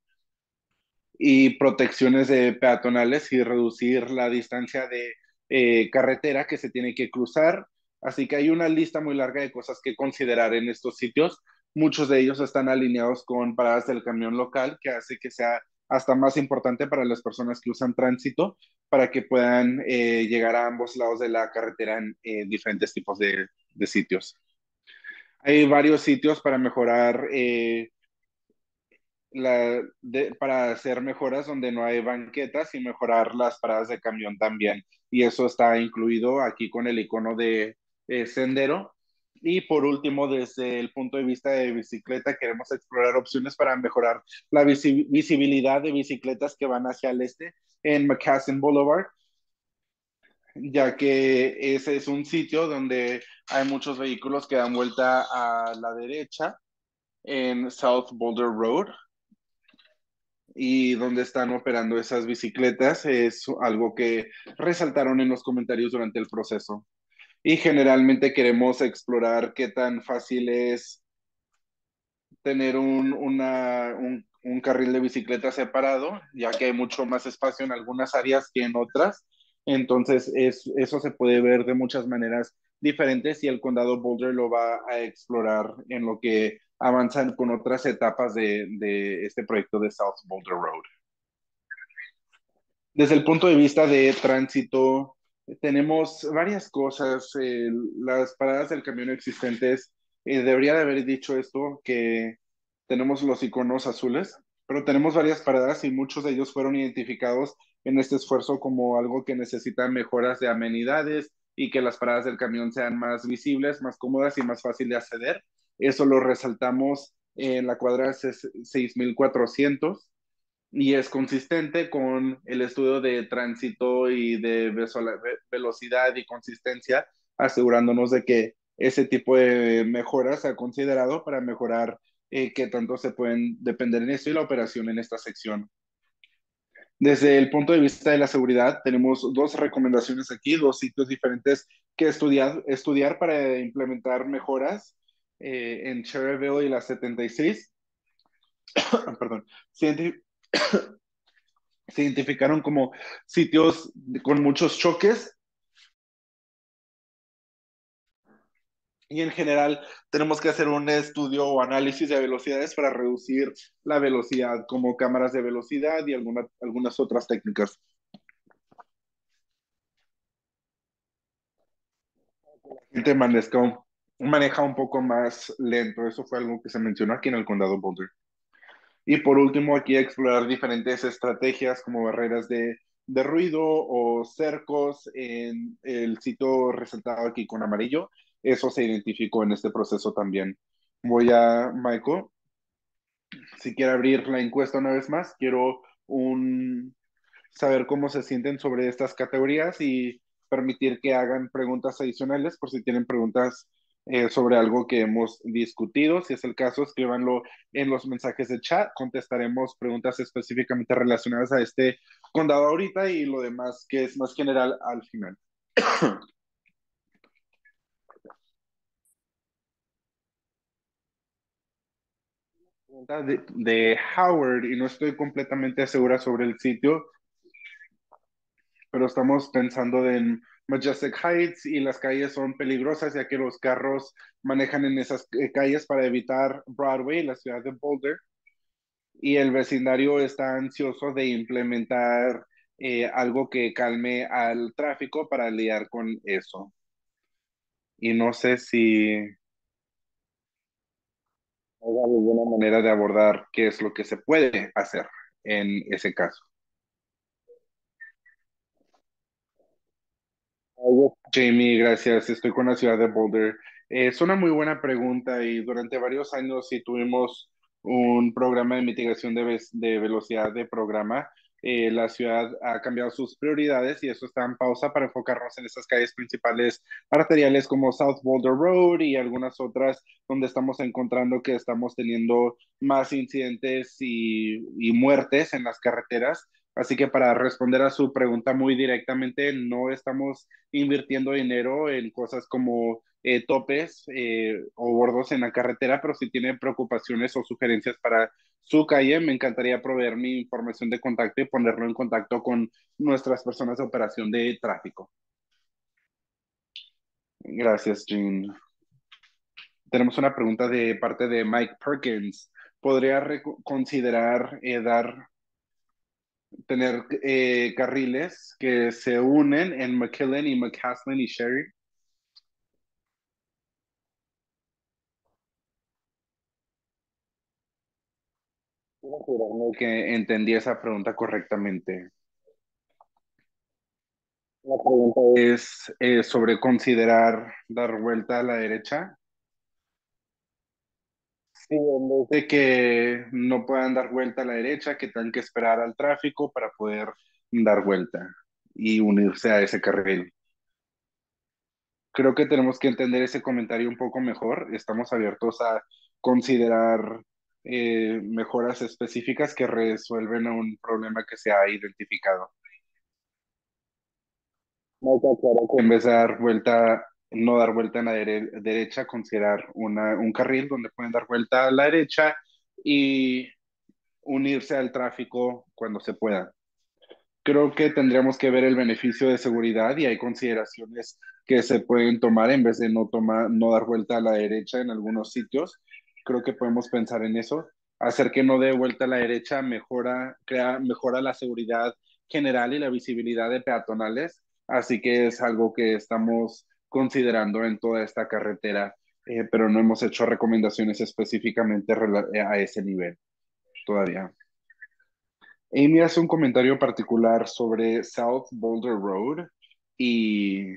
y protecciones de peatonales y reducir la distancia de eh, carretera que se tiene que cruzar. Así que hay una lista muy larga de cosas que considerar en estos sitios. Muchos de ellos están alineados con paradas del camión local, que hace que sea hasta más importante para las personas que usan tránsito, para que puedan eh, llegar a ambos lados de la carretera en eh, diferentes tipos de, de, sitios. Hay varios sitios para mejorar eh, la, de, para hacer mejoras donde no hay banquetas y mejorar las paradas de camión también. Y eso está incluido aquí con el icono de eh, sendero. Y por último, desde el punto de vista de bicicleta, queremos explorar opciones para mejorar la visi visibilidad de bicicletas que van hacia el este en McCassin Boulevard, ya que ese es un sitio donde hay muchos vehículos que dan vuelta a la derecha en South Boulder Road y dónde están operando esas bicicletas es algo que resaltaron en los comentarios durante el proceso. Y generalmente queremos explorar qué tan fácil es tener un, una, un, un carril de bicicleta separado, ya que hay mucho más espacio en algunas áreas que en otras. Entonces, es, eso se puede ver de muchas maneras diferentes y el condado Boulder lo va a explorar en lo que avanzan con otras etapas de, de este proyecto de South Boulder Road. Desde el punto de vista de tránsito, tenemos varias cosas. Eh, las paradas del camión existentes, eh, debería de haber dicho esto, que tenemos los iconos azules, pero tenemos varias paradas y muchos de ellos fueron identificados en este esfuerzo como algo que necesita mejoras de amenidades y que las paradas del camión sean más visibles, más cómodas y más fácil de acceder. Eso lo resaltamos en la cuadra seis mil cuatrocientos y es consistente con el estudio de tránsito y de velocidad y consistencia, asegurándonos de que ese tipo de mejoras se ha considerado para mejorar eh, qué tanto se pueden depender en esto y la operación en esta sección. Desde el punto de vista de la seguridad, tenemos dos recomendaciones aquí, dos sitios diferentes que estudiar, estudiar para implementar mejoras eh, en Cherryville y la setenta y seis. Perdón. Se identificaron como sitios con muchos choques y en general tenemos que hacer un estudio o análisis de velocidades para reducir la velocidad, como cámaras de velocidad y alguna, algunas otras técnicas. La gente maneja, maneja un poco más lento, eso fue algo que se mencionó aquí en el condado Boulder. Y por último, aquí explorar diferentes estrategias como barreras de, de ruido o cercos en el sitio resaltado aquí con amarillo. Eso se identificó en este proceso también. Voy a, Michael, si quiere abrir la encuesta una vez más, quiero un, saber cómo se sienten sobre estas categorías y permitir que hagan preguntas adicionales por si tienen preguntas eh, sobre algo que hemos discutido. Si es el caso, escríbanlo en los mensajes de chat. Contestaremos preguntas específicamente relacionadas a este condado ahorita y lo demás que es más general al final. De, de Howard, y no estoy completamente segura sobre el sitio, pero estamos pensando en Majestic Heights y las calles son peligrosas ya que los carros manejan en esas eh, calles para evitar Broadway, la ciudad de Boulder, y el vecindario está ansioso de implementar eh, algo que calme al tráfico para lidiar con eso. Y no sé si hay alguna manera de abordar qué es lo que se puede hacer en ese caso. Jamie, gracias. Estoy con la ciudad de Boulder. Eh, es una muy buena pregunta y durante varios años sí tuvimos un programa de mitigación de, ve- de velocidad de programa. Eh, la ciudad ha cambiado sus prioridades y eso está en pausa para enfocarnos en esas calles principales arteriales como South Boulder Road y algunas otras donde estamos encontrando que estamos teniendo más incidentes y, y muertes en las carreteras. Así que para responder a su pregunta muy directamente, no estamos invirtiendo dinero en cosas como eh, topes eh, o bordos en la carretera, pero si tiene preocupaciones o sugerencias para su calle, me encantaría proveer mi información de contacto y ponerlo en contacto con nuestras personas de operación de tráfico. Gracias, Jean. Tenemos una pregunta de parte de Mike Perkins. ¿Podría considerar eh, dar, tener eh, carriles que se unen en McKillen y McCaslin y Sherry? Quiero asegurarme que entendí esa pregunta correctamente. La pregunta es eh, sobre considerar dar vuelta a la derecha. Sí, en vez de que no puedan dar vuelta a la derecha, que tengan que esperar al tráfico para poder dar vuelta y unirse a ese carril. Creo que tenemos que entender ese comentario un poco mejor. Estamos abiertos a considerar eh, mejoras específicas que resuelven un problema que se ha identificado. No, claro que en vez de dar vuelta, no dar vuelta en la dere- derecha, considerar una, un carril donde pueden dar vuelta a la derecha y unirse al tráfico cuando se pueda. Creo que tendríamos que ver el beneficio de seguridad y hay consideraciones que se pueden tomar en vez de no tomar, no dar vuelta a la derecha en algunos sitios. Creo que podemos pensar en eso. Hacer que no dé vuelta a la derecha mejora, crea, mejora la seguridad general y la visibilidad de peatonales. Así que es algo que estamos considerando en toda esta carretera, eh, pero no hemos hecho recomendaciones específicamente rela- a ese nivel todavía. Amy hace un comentario particular sobre South Boulder Road y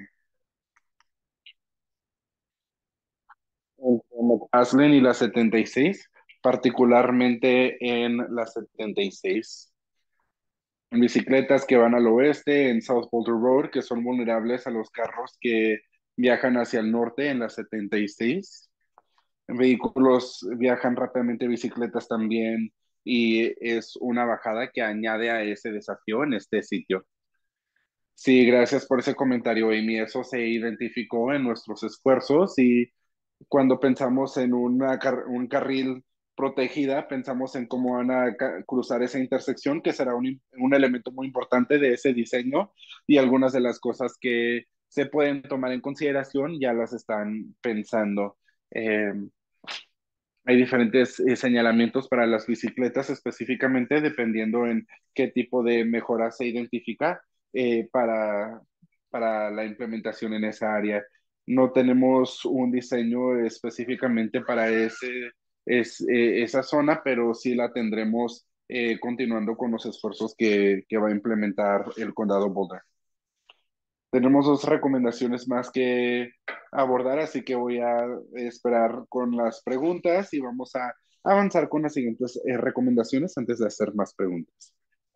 Aslen y la setenta y seis, particularmente en la setenta y seis. En bicicletas que van al oeste, en South Boulder Road, que son vulnerables a los carros que viajan hacia el norte en la setenta y seis. Vehículos viajan rápidamente, bicicletas también, y es una bajada que añade a ese desafío en este sitio. Sí, gracias por ese comentario, Amy. Eso se identificó en nuestros esfuerzos y cuando pensamos en una car- un carril protegida, pensamos en cómo van a ca- cruzar esa intersección, que será un, im- un elemento muy importante de ese diseño y algunas de las cosas que se pueden tomar en consideración ya las están pensando. Eh, Hay diferentes eh, señalamientos para las bicicletas específicamente, dependiendo en qué tipo de mejora se identifica eh, para, para la implementación en esa área. No tenemos un diseño específicamente para ese, es, eh, esa zona, pero sí la tendremos eh, continuando con los esfuerzos que, que va a implementar el condado Boulder. Tenemos dos recomendaciones más que abordar, así que voy a esperar con las preguntas y vamos a avanzar con las siguientes eh, recomendaciones antes de hacer más preguntas.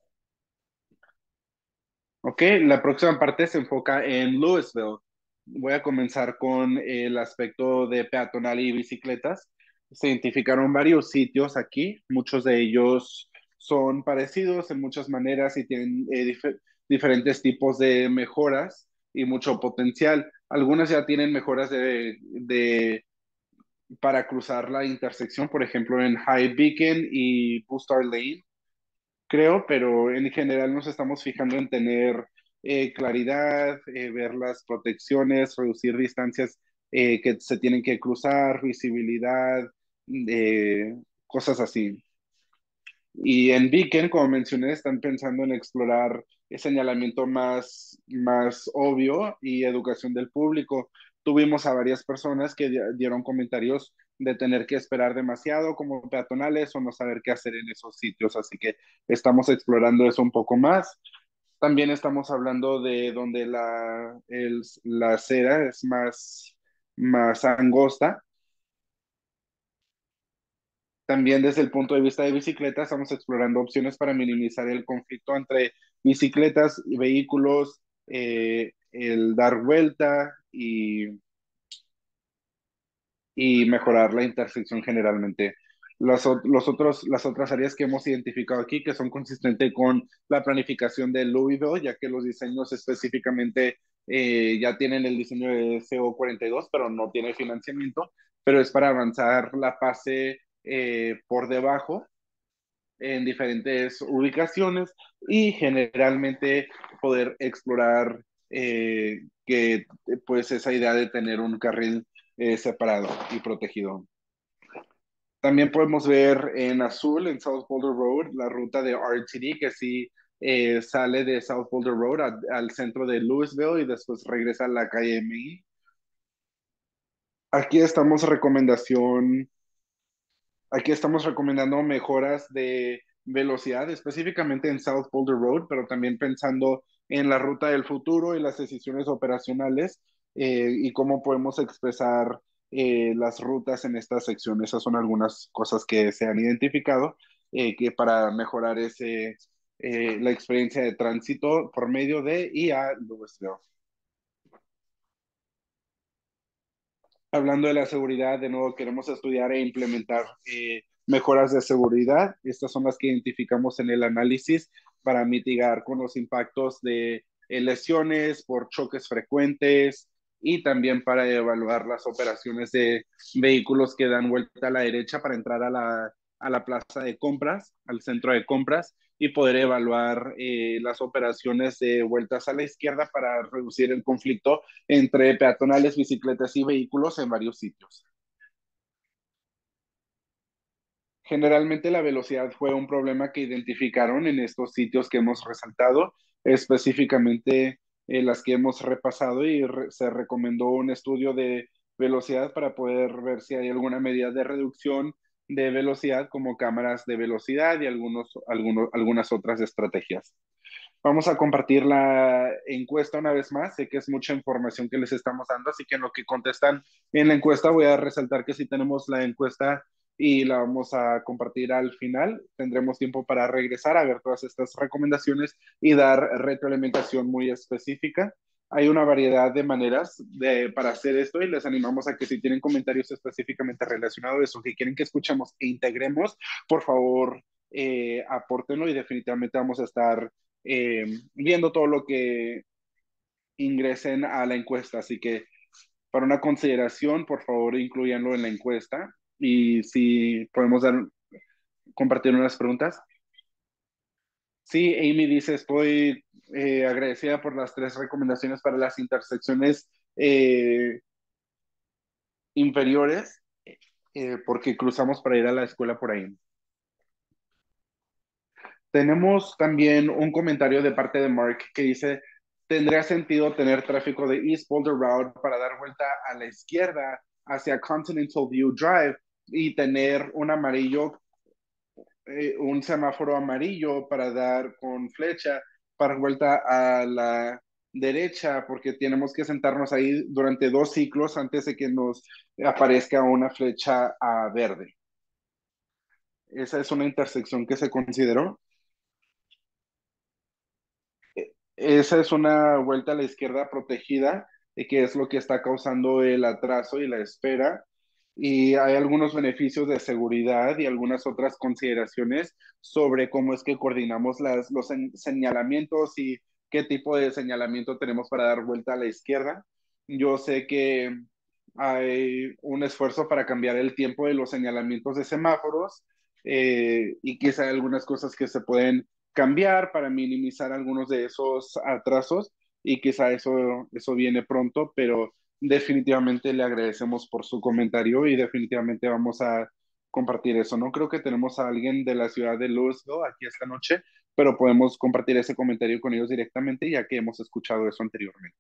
Ok, la próxima parte se enfoca en Louisville. Voy a comenzar con el aspecto de peatonal y bicicletas. Se identificaron varios sitios aquí, muchos de ellos son parecidos en muchas maneras y tienen eh, dif diferentes tipos de mejoras y mucho potencial. Algunas ya tienen mejoras de, de, para cruzar la intersección, por ejemplo en High Beacon y Bustar Lane creo, pero en general nos estamos fijando en tener eh, claridad, eh, ver las protecciones, reducir distancias eh, que se tienen que cruzar, visibilidad, eh, cosas así. Y en Beacon, como mencioné, están pensando en explorar el señalamiento más, más obvio y educación del público. Tuvimos a varias personas que dieron comentarios de tener que esperar demasiado como peatonales o no saber qué hacer en esos sitios, así que estamos explorando eso un poco más. También estamos hablando de donde la, el, la acera es más, más angosta. También desde el punto de vista de bicicletas, estamos explorando opciones para minimizar el conflicto entre bicicletas y vehículos, eh, el dar vuelta y, y mejorar la intersección generalmente. Los, los otros, las otras áreas que hemos identificado aquí que son consistentes con la planificación de Louisville, ya que los diseños específicamente eh, ya tienen el diseño de C O cuarenta y dos, pero no tiene financiamiento, pero es para avanzar la fase eh, por debajo en diferentes ubicaciones y generalmente poder explorar eh, que pues esa idea de tener un carril eh, separado y protegido. También podemos ver en azul, en South Boulder Road, la ruta de R T D que sí eh, sale de South Boulder Road a, al centro de Louisville y después regresa a la calle M I. Aquí estamos recomendación Aquí estamos recomendando mejoras de velocidad, específicamente en South Boulder Road, pero también pensando en la ruta del futuro y las decisiones operacionales eh, y cómo podemos expresar eh, las rutas en esta sección. Esas son algunas cosas que se han identificado eh, que para mejorar ese, eh, la experiencia de tránsito por medio de y a Louisville. Hablando de la seguridad, de nuevo queremos estudiar e implementar eh, mejoras de seguridad. Estas son las que identificamos en el análisis para mitigar con los impactos de eh, lesiones por choques frecuentes y también para evaluar las operaciones de vehículos que dan vuelta a la derecha para entrar a la, a la plaza de compras, al centro de compras, y poder evaluar eh, las operaciones de vueltas a la izquierda para reducir el conflicto entre peatonales, bicicletas y vehículos en varios sitios. Generalmente la velocidad fue un problema que identificaron en estos sitios que hemos resaltado, específicamente en las que hemos repasado y re se recomendó un estudio de velocidad para poder ver si hay alguna medida de reducción de velocidad como cámaras de velocidad y algunos, algunos, algunas otras estrategias. Vamos a compartir la encuesta una vez más. Sé que es mucha información que les estamos dando, así que en lo que contestan en la encuesta voy a resaltar que si tenemos la encuesta y la vamos a compartir al final, tendremos tiempo para regresar a ver todas estas recomendaciones y dar retroalimentación muy específica. Hay una variedad de maneras de, para hacer esto y les animamos a que si tienen comentarios específicamente relacionados a eso, que quieren que escuchemos e integremos, por favor, eh, apórtenlo y definitivamente vamos a estar eh, viendo todo lo que ingresen a la encuesta. Así que para una consideración, por favor, incluyanlo en la encuesta. Y si podemos dar, compartir unas preguntas. Sí, Amy dice, estoy eh, agradecida por las tres recomendaciones para las intersecciones eh, inferiores, eh, porque cruzamos para ir a la escuela por ahí. Tenemos también un comentario de parte de Mark que dice, ¿tendría sentido tener tráfico de East Boulder Road para dar vuelta a la izquierda hacia Continental View Drive y tener un amarillo, eh, un semáforo amarillo para dar con flecha para vuelta a la derecha? Porque tenemos que sentarnos ahí durante dos ciclos antes de que nos aparezca una flecha a verde. Esa es una intersección que se consideró. Esa es una vuelta a la izquierda protegida, eh, que es lo que está causando el atraso y la espera. Y hay algunos beneficios de seguridad y algunas otras consideraciones sobre cómo es que coordinamos las, los señalamientos y qué tipo de señalamiento tenemos para dar vuelta a la izquierda. Yo sé que hay un esfuerzo para cambiar el tiempo de los señalamientos de semáforos, eh, y quizá hay algunas cosas que se pueden cambiar para minimizar algunos de esos atrasos y quizá eso, eso viene pronto, pero definitivamente le agradecemos por su comentario y definitivamente vamos a compartir eso. No creo que tenemos a alguien de la ciudad de Louisville aquí esta noche, pero podemos compartir ese comentario con ellos directamente ya que hemos escuchado eso anteriormente.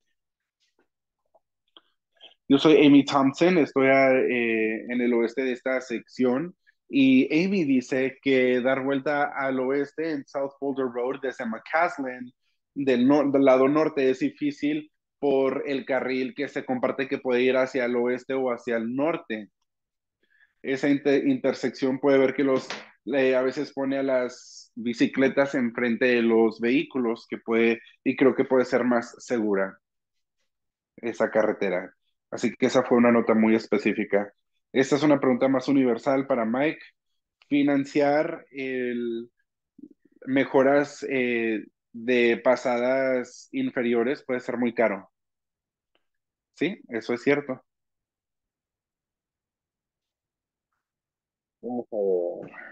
Yo soy Amy Thompson, estoy a, eh, en el oeste de esta sección y Amy dice que dar vuelta al oeste en South Boulder Road desde McCaslin del, no del lado norte es difícil por el carril que se comparte que puede ir hacia el oeste o hacia el norte. Esa inter intersección puede ver que los eh, a veces pone a las bicicletas enfrente de los vehículos que puede y creo que puede ser más segura esa carretera. Así que esa fue una nota muy específica. Esta es una pregunta más universal para Mike. Financiar el, mejoras eh, de pasadas inferiores puede ser muy caro. Sí, eso es cierto. Vamos a ver.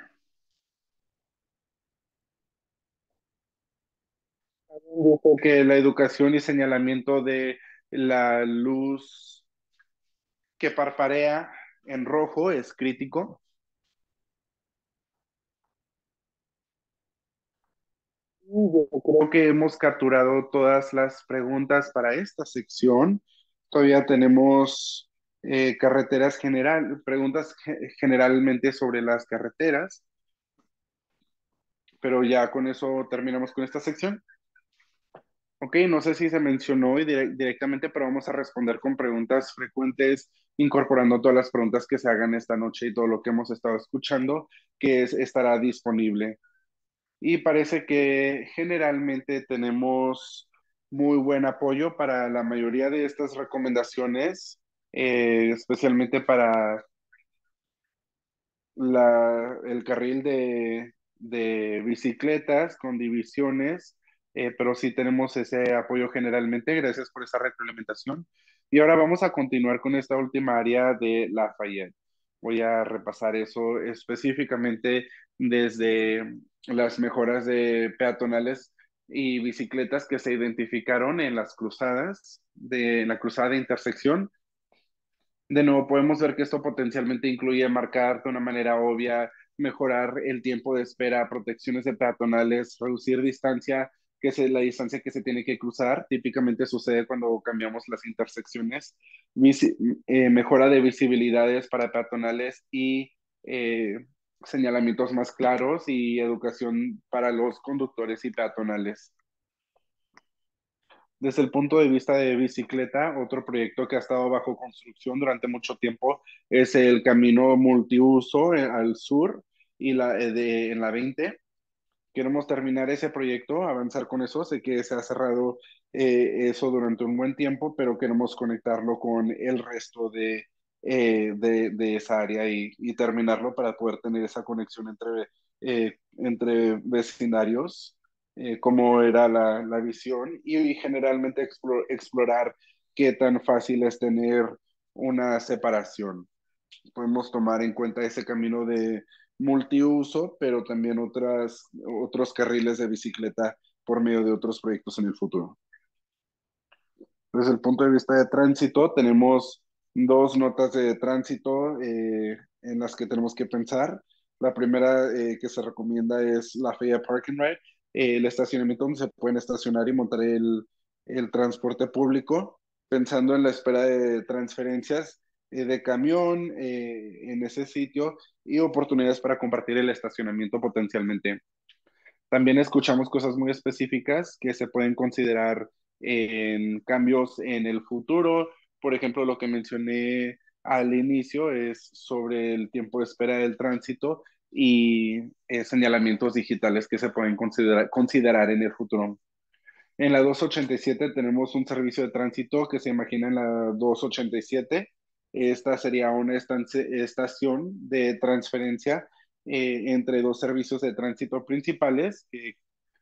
Dijo que la educación y señalamiento de la luz que parparea en rojo es crítico. Yo creo que hemos capturado todas las preguntas para esta sección. Todavía tenemos eh, carreteras general, preguntas ge- generalmente sobre las carreteras, pero ya con eso terminamos con esta sección. Ok, no sé si se mencionó y dire- directamente, pero vamos a responder con preguntas frecuentes, incorporando todas las preguntas que se hagan esta noche y todo lo que hemos estado escuchando, que es- estará disponible. Y parece que generalmente tenemos muy buen apoyo para la mayoría de estas recomendaciones, eh, especialmente para la, el carril de, de bicicletas con divisiones, eh, pero sí tenemos ese apoyo generalmente. Gracias por esa retroalimentación. Y ahora vamos a continuar con esta última área de Lafayette. Voy a repasar eso específicamente desde las mejoras de peatonales y bicicletas que se identificaron en las cruzadas, de en la cruzada de intersección. De nuevo, podemos ver que esto potencialmente incluye marcar de una manera obvia, mejorar el tiempo de espera, protecciones de peatonales, reducir distancia, que es la distancia que se tiene que cruzar. Típicamente sucede cuando cambiamos las intersecciones. Visi- eh, mejora de visibilidades para peatonales y eh, señalamientos más claros y educación para los conductores y peatonales. Desde el punto de vista de bicicleta, otro proyecto que ha estado bajo construcción durante mucho tiempo es el camino multiuso eh, al sur y la, eh, de, en la veinte. Queremos terminar ese proyecto, avanzar con eso. Sé que se ha cerrado eh, eso durante un buen tiempo, pero queremos conectarlo con el resto de, eh, de, de esa área y, y terminarlo para poder tener esa conexión entre, eh, entre vecindarios, eh, como era la, la visión, y, y generalmente explo- explorar qué tan fácil es tener una separación. Podemos tomar en cuenta ese camino de multiuso, pero también otras, otros carriles de bicicleta por medio de otros proyectos en el futuro. Desde el punto de vista de tránsito, tenemos dos notas de tránsito eh, en las que tenemos que pensar. La primera eh, que se recomienda es la Lafayette Park and Ride, eh, el estacionamiento donde se pueden estacionar y montar el, el transporte público, pensando en la espera de transferencias eh, de camión eh, en ese sitio y oportunidades para compartir el estacionamiento potencialmente. También escuchamos cosas muy específicas que se pueden considerar en cambios en el futuro. Por ejemplo, lo que mencioné al inicio es sobre el tiempo de espera del tránsito y eh, señalamientos digitales que se pueden considerar, considerar en el futuro. En la doscientos ochenta y siete tenemos un servicio de tránsito que se imagina en la doscientos ochenta y siete. Esta sería una estación de transferencia eh, entre dos servicios de tránsito principales eh,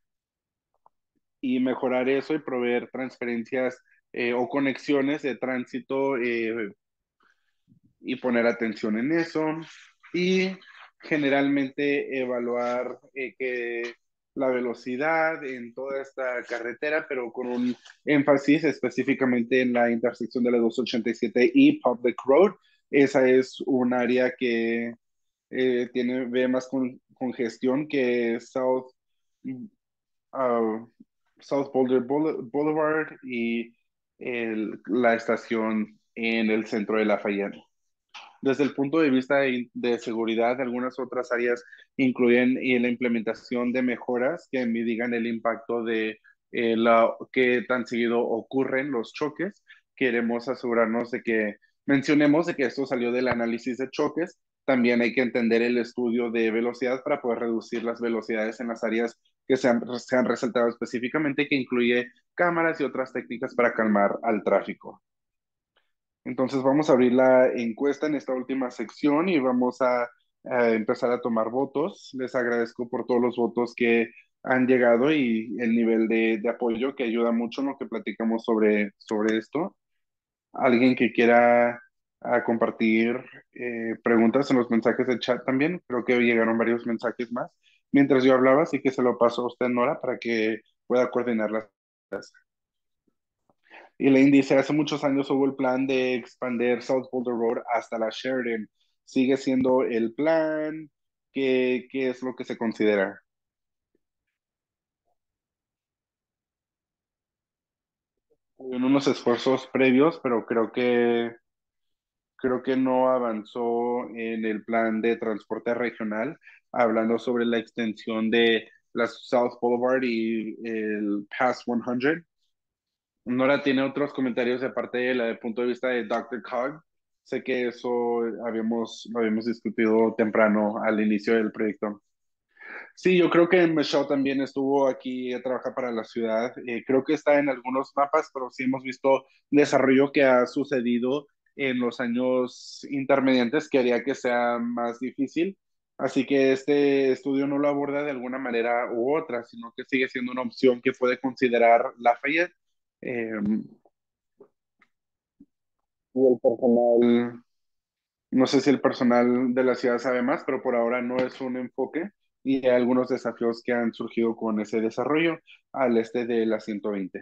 y mejorar eso y proveer transferencias eh, o conexiones de tránsito eh, y poner atención en eso. Y generalmente evaluar eh, que la velocidad en toda esta carretera, pero con un énfasis específicamente en la intersección de la doscientos ochenta y siete y Public Road. Esa es un área que eh, tiene, ve más con, congestión que South, uh, South Boulder Boulevard y el, la estación en el centro de Lafayette. Desde el punto de vista de, de seguridad, algunas otras áreas incluyen eh, la implementación de mejoras que mitigan el impacto de eh, la, que tan seguido ocurren los choques. Queremos asegurarnos de que mencionemos de que esto salió del análisis de choques. También hay que entender el estudio de velocidad para poder reducir las velocidades en las áreas que se han, se han resaltado específicamente, que incluye cámaras y otras técnicas para calmar al tráfico. Entonces vamos a abrir la encuesta en esta última sección y vamos a, a empezar a tomar votos. Les agradezco por todos los votos que han llegado y el nivel de, de apoyo que ayuda mucho en lo que platicamos sobre, sobre esto. Alguien que quiera a compartir eh, preguntas en los mensajes de chat también. Creo que llegaron varios mensajes más mientras yo hablaba, así que se lo paso a usted, Nora, para que pueda coordinar las. Y le dice, hace muchos años hubo el plan de expandir South Boulder Road hasta la Sheridan. ¿Sigue siendo el plan? ¿Qué, qué es lo que se considera? En unos esfuerzos previos, pero creo que, creo que no avanzó en el plan de transporte regional, hablando sobre la extensión de la South Boulevard y el Pass cien. Nora tiene otros comentarios de parte de la del punto de vista de doctor Cog. Sé que eso habíamos, lo habíamos discutido temprano al inicio del proyecto. Sí, yo creo que Michelle también estuvo aquí a trabajar para la ciudad. Eh, creo que está en algunos mapas, pero sí hemos visto desarrollo que ha sucedido en los años intermediantes que haría que sea más difícil. Así que este estudio no lo aborda de alguna manera u otra, sino que sigue siendo una opción que puede considerar Lafayette. Eh, y el personal, no sé si el personal de la ciudad sabe más, pero por ahora no es un enfoque. y algunos desafíos que han surgido con ese desarrollo al este de la ciento veinte.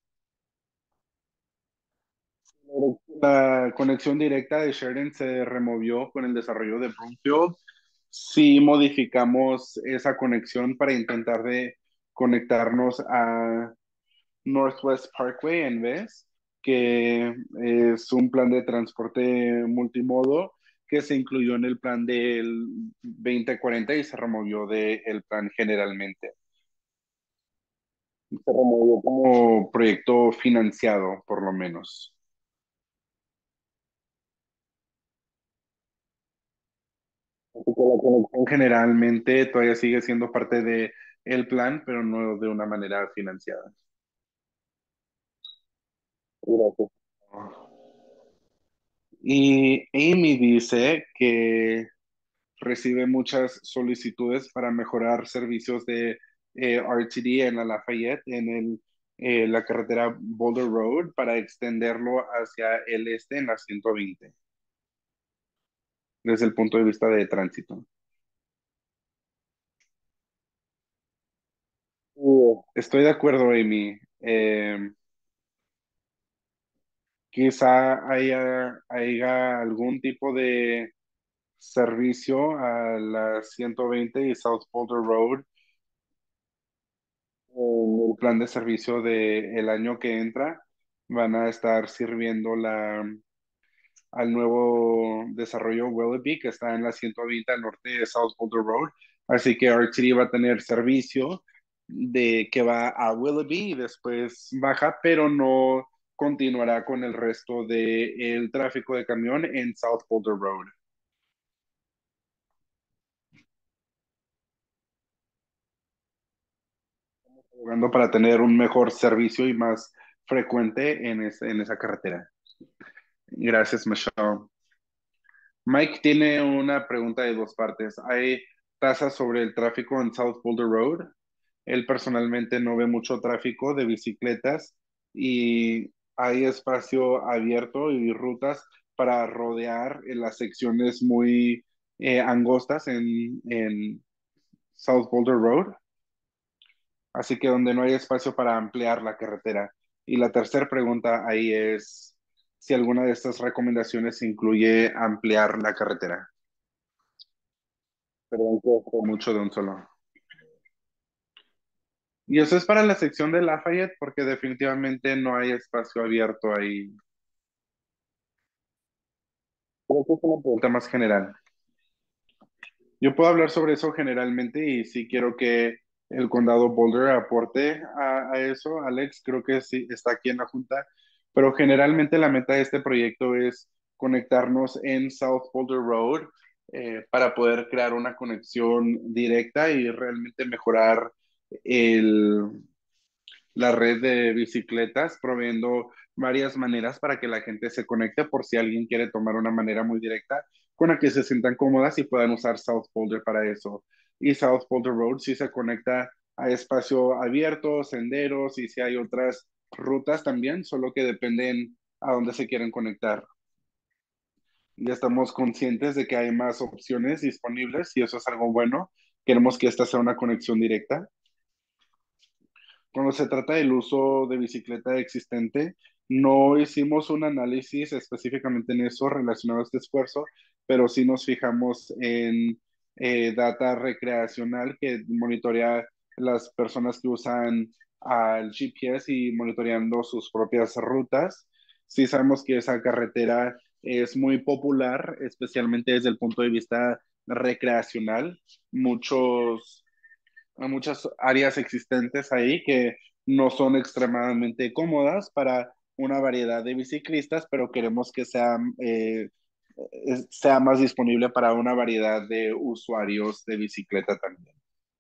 La conexión directa de Sheridan se removió con el desarrollo de Broomfield. Sí modificamos esa conexión para intentar de conectarnos a Northwest Parkway en vez, que es un plan de transporte multimodo que se incluyó en el plan del veinte cuarenta y se removió del plan generalmente. Se removió como proyecto financiado, por lo menos. Así que la conexión generalmente todavía sigue siendo parte de el plan, pero no de una manera financiada. Gracias. Y Amy dice que recibe muchas solicitudes para mejorar servicios de eh, R T D en la Lafayette, en el, eh, la carretera Boulder Road, para extenderlo hacia el este en la ciento veinte, desde el punto de vista de tránsito. Uh, Estoy de acuerdo, Amy. Eh, quizá haya, haya algún tipo de servicio a la ciento veinte y South Boulder Road en el plan de servicio del año que entra. Van a estar sirviendo la, al nuevo desarrollo Willoughby, que está en la ciento veinte al norte de South Boulder Road. Así que R T D va a tener servicio de que va a Willoughby y después baja, pero no continuará con el resto del tráfico de camión en South Boulder Road, jugando para tener un mejor servicio y más frecuente en, ese, en esa carretera. Gracias, Michelle. Mike tiene una pregunta de dos partes. Hay tasas sobre el tráfico en South Boulder Road. Él personalmente no ve mucho tráfico de bicicletas y hay espacio abierto y rutas para rodear en las secciones muy eh, angostas en, en South Boulder Road, así que donde no hay espacio para ampliar la carretera. Y la tercera pregunta ahí es si alguna de estas recomendaciones incluye ampliar la carretera. Perdón, que fue mucho de un solo. Y eso es para la sección de Lafayette, porque definitivamente no hay espacio abierto ahí. Creo que es una pregunta más general. Yo puedo hablar sobre eso generalmente y si quiero que el condado Boulder aporte a, a eso, Alex, creo que sí está aquí en la junta, pero generalmente la meta de este proyecto es conectarnos en South Boulder Road eh, para poder crear una conexión directa y realmente mejorar el, la red de bicicletas, proveyendo varias maneras para que la gente se conecte por si alguien quiere tomar una manera muy directa con la que se sientan cómodas y puedan usar South Boulder para eso. Y South Boulder Road sí se conecta a espacio abierto, senderos y si hay otras rutas también, solo que dependen a dónde se quieren conectar. Ya estamos conscientes de que hay más opciones disponibles y eso es algo bueno. Queremos que esta sea una conexión directa. Cuando se trata del uso de bicicleta existente, no hicimos un análisis específicamente en eso relacionado a este esfuerzo, pero sí nos fijamos en eh, data recreacional que monitorea las personas que usan al G P S y monitoreando sus propias rutas. Sí sabemos que esa carretera es muy popular, especialmente desde el punto de vista recreacional. Muchos hay muchas áreas existentes ahí que no son extremadamente cómodas para una variedad de biciclistas, pero queremos que sea, eh, sea más disponible para una variedad de usuarios de bicicleta también.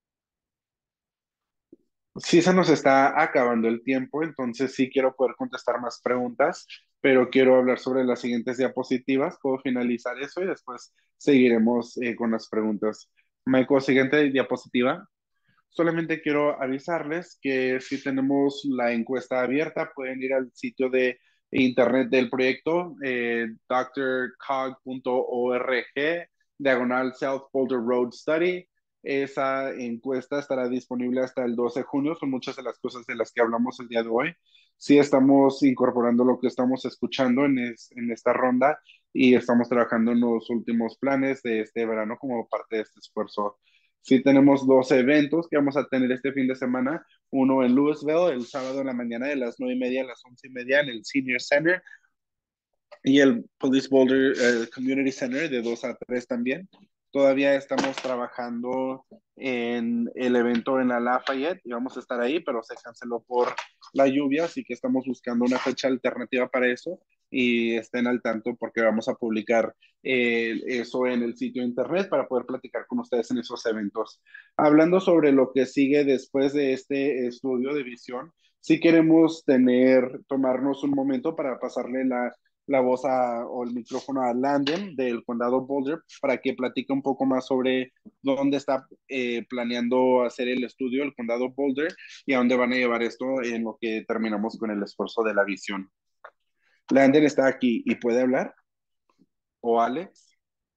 Sí se nos está acabando el tiempo, entonces sí quiero poder contestar más preguntas, pero quiero hablar sobre las siguientes diapositivas. Puedo finalizar eso y después seguiremos eh, con las preguntas. Michael, siguiente diapositiva. Solamente quiero avisarles que si tenemos la encuesta abierta, pueden ir al sitio de internet del proyecto, eh, d r cog punto org, diagonal South Boulder Road Study. Esa encuesta estará disponible hasta el doce de junio. Son muchas de las cosas de las que hablamos el día de hoy. Sí estamos incorporando lo que estamos escuchando en, es- en esta ronda y estamos trabajando en los últimos planes de este verano como parte de este esfuerzo. Sí tenemos dos eventos que vamos a tener este fin de semana. Uno en Louisville, el sábado en la mañana de las nueve y media a las once y media en el Senior Center y el Police Boulder eh, Community Center de dos a tres también. Todavía estamos trabajando en el evento en la Lafayette y vamos a estar ahí, pero se canceló por la lluvia, así que estamos buscando una fecha alternativa para eso y estén al tanto porque vamos a publicar eh, eso en el sitio de internet para poder platicar con ustedes en esos eventos. Hablando sobre lo que sigue después de este estudio de visión, si queremos tener, tomarnos un momento para pasarle la la voz a, o el micrófono a Landon del condado Boulder para que platique un poco más sobre dónde está eh, planeando hacer el estudio el condado Boulder y a dónde van a llevar esto en lo que terminamos con el esfuerzo de la visión. Landon está aquí y puede hablar, o Alex.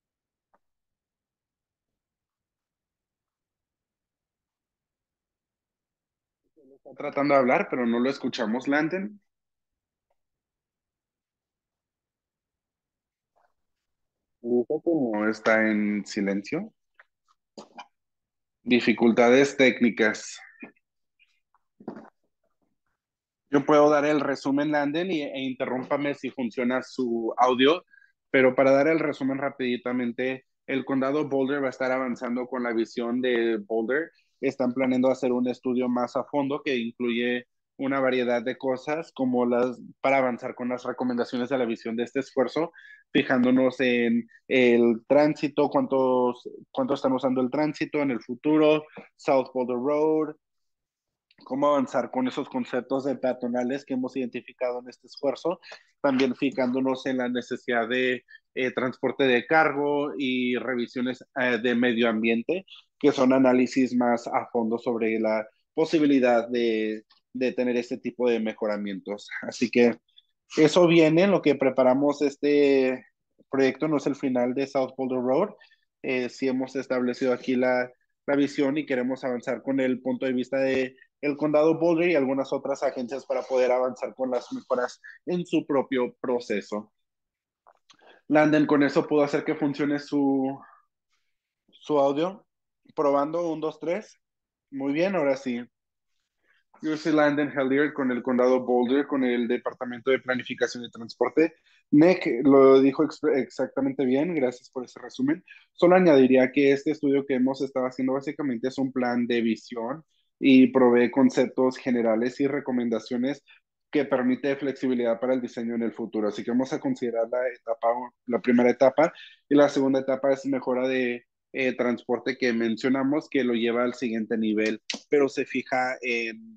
Está tratando de hablar, pero no lo escuchamos, Landon. Dijo que no está en silencio. Dificultades técnicas. Yo puedo dar el resumen, Landon, y, e interrúmpame si funciona su audio, pero para dar el resumen rapiditamente, el condado Boulder va a estar avanzando con la visión de Boulder. Están planeando hacer un estudio más a fondo que incluye una variedad de cosas como las para avanzar con las recomendaciones de la visión de este esfuerzo, fijándonos en el tránsito, cuántos, cuánto están usando el tránsito en el futuro, South Boulder Road, cómo avanzar con esos conceptos de peatonales que hemos identificado en este esfuerzo, también fijándonos en la necesidad de eh, transporte de cargo y revisiones eh, de medio ambiente, que son análisis más a fondo sobre la posibilidad de, de tener este tipo de mejoramientos. Así que eso viene en lo que preparamos este proyecto, no es el final de South Boulder Road. Eh, sí hemos establecido aquí la, la visión y queremos avanzar con el punto de vista de el condado Boulder y algunas otras agencias para poder avanzar con las mejoras en su propio proceso. Landon, con eso pudo hacer que funcione su, su audio. Probando, un, dos, tres. Muy bien, ahora sí. Yo soy Landon Hellier con el condado Boulder, con el Departamento de Planificación y Transporte. Nick lo dijo ex exactamente bien, gracias por ese resumen. Solo añadiría que este estudio que hemos estado haciendo básicamente es un plan de visión y provee conceptos generales y recomendaciones que permite flexibilidad para el diseño en el futuro. Así que vamos a considerar la etapa, la primera etapa y la segunda etapa es mejora de eh, transporte que mencionamos que lo lleva al siguiente nivel, pero se fija en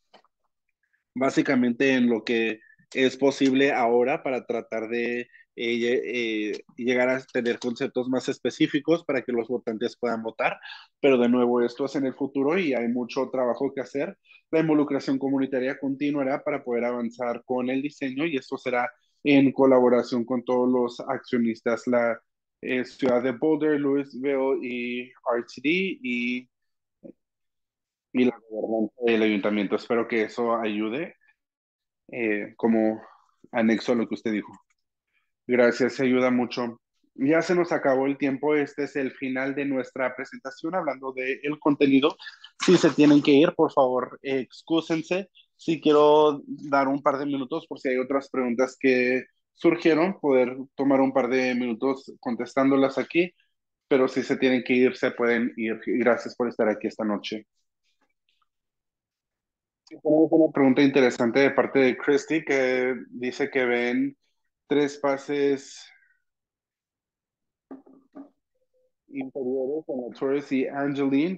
básicamente en lo que es posible ahora para tratar de eh, eh, llegar a tener conceptos más específicos para que los votantes puedan votar. Pero de nuevo, esto es en el futuro y hay mucho trabajo que hacer. La involucración comunitaria continuará para poder avanzar con el diseño y esto será en colaboración con todos los accionistas, la eh, ciudad de Boulder, Louisville y R T D y, y la gobernanza del ayuntamiento. Espero que eso ayude eh, como anexo a lo que usted dijo. Gracias, se ayuda mucho. Ya se nos acabó el tiempo, este es el final de nuestra presentación hablando del de contenido. Si se tienen que ir, por favor, eh, excúsense. Si quiero dar un par de minutos por si hay otras preguntas que surgieron, poder tomar un par de minutos contestándolas aquí, pero si se tienen que ir, se pueden ir. Gracias por estar aquí esta noche. Tenemos una pregunta interesante de parte de Christy que dice que ven tres pases inferiores en la Torres y Angeline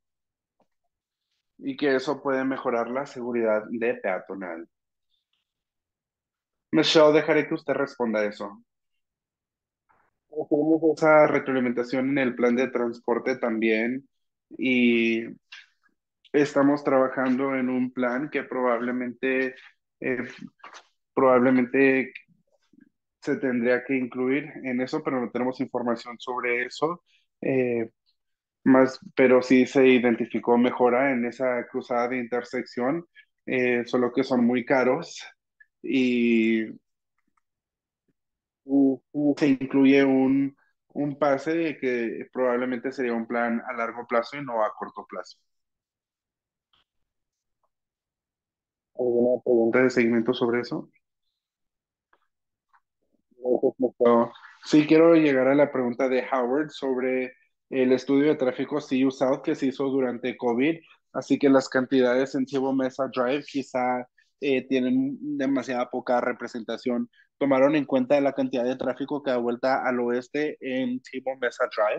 y que eso puede mejorar la seguridad de peatonal. Michelle, dejaré que usted responda a eso. Tenemos esa retroalimentación en el plan de transporte también y estamos trabajando en un plan que probablemente, eh, probablemente se tendría que incluir en eso, pero no tenemos información sobre eso. Eh, más, pero sí se identificó mejora en esa cruzada de intersección, eh, solo que son muy caros y uh, uh, se incluye un, un pase que probablemente sería un plan a largo plazo y no a corto plazo. ¿Alguna pregunta de seguimiento sobre eso? No. Sí, quiero llegar a la pregunta de Howard sobre el estudio de tráfico C U South que se hizo durante COVID, así que las cantidades en Cibo Mesa Drive quizá eh, tienen demasiada poca representación. ¿Tomaron en cuenta la cantidad de tráfico que da vuelta al oeste en Cibo Mesa Drive?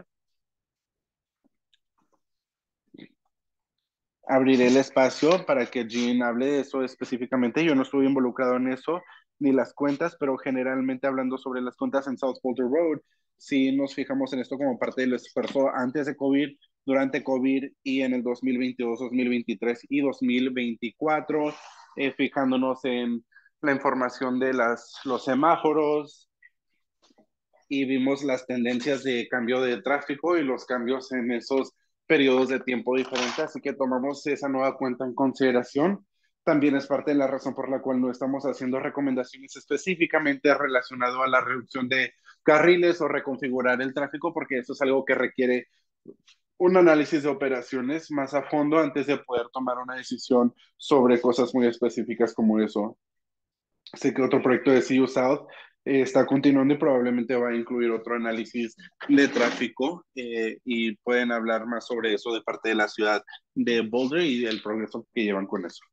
Abriré el espacio para que Jean hable de eso específicamente. Yo no estuve involucrado en eso, ni las cuentas, pero generalmente hablando sobre las cuentas en South Boulder Road, sí nos fijamos en esto como parte del esfuerzo antes de COVID, durante COVID y en el dos mil veintidós, dos mil veintitrés y dos mil veinticuatro, eh, fijándonos en la información de las, los semáforos, y vimos las tendencias de cambio de tráfico y los cambios en esos periodos de tiempo diferentes, así que tomamos esa nueva cuenta en consideración. También es parte de la razón por la cual no estamos haciendo recomendaciones específicamente relacionado a la reducción de carriles o reconfigurar el tráfico, porque eso es algo que requiere un análisis de operaciones más a fondo antes de poder tomar una decisión sobre cosas muy específicas como eso. Sé que otro proyecto de C U South eh, está continuando y probablemente va a incluir otro análisis de tráfico eh, y pueden hablar más sobre eso de parte de la ciudad de Boulder y el progreso que llevan con eso.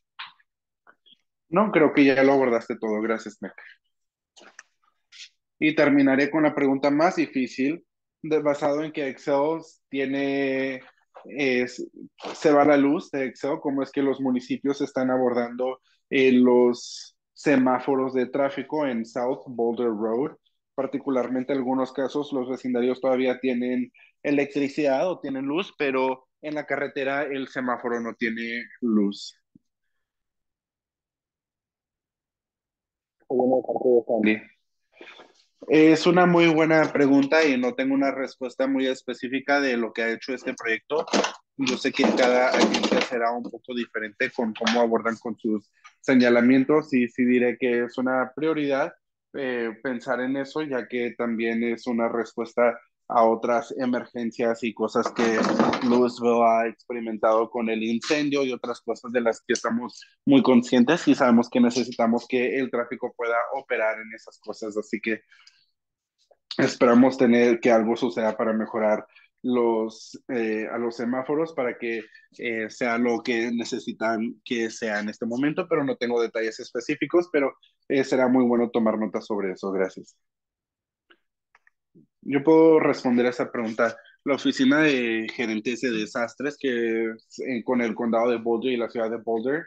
No, creo que ya lo abordaste todo. Gracias, Nick. Y terminaré con la pregunta más difícil, de, basado en que Excel tiene, es, se va la luz de Excel, cómo es que los municipios están abordando eh, los semáforos de tráfico en South Boulder Road. Particularmente en algunos casos los vecindarios todavía tienen electricidad o tienen luz, pero en la carretera el semáforo no tiene luz. Es una muy buena pregunta y no tengo una respuesta muy específica de lo que ha hecho este proyecto. Yo sé que cada agencia será un poco diferente con cómo abordan con sus señalamientos y sí diré que es una prioridad eh, pensar en eso, ya que también es una respuesta a otras emergencias y cosas que Louisville ha experimentado con el incendio y otras cosas de las que estamos muy conscientes y sabemos que necesitamos que el tráfico pueda operar en esas cosas. Así que esperamos tener que algo suceda para mejorar los, eh, a los semáforos para que eh, sea lo que necesitan que sea en este momento, pero no tengo detalles específicos, pero eh, será muy bueno tomar nota sobre eso. Gracias. Yo puedo responder a esa pregunta. La oficina de gerentes de desastres que eh, con el condado de Boulder y la ciudad de Boulder,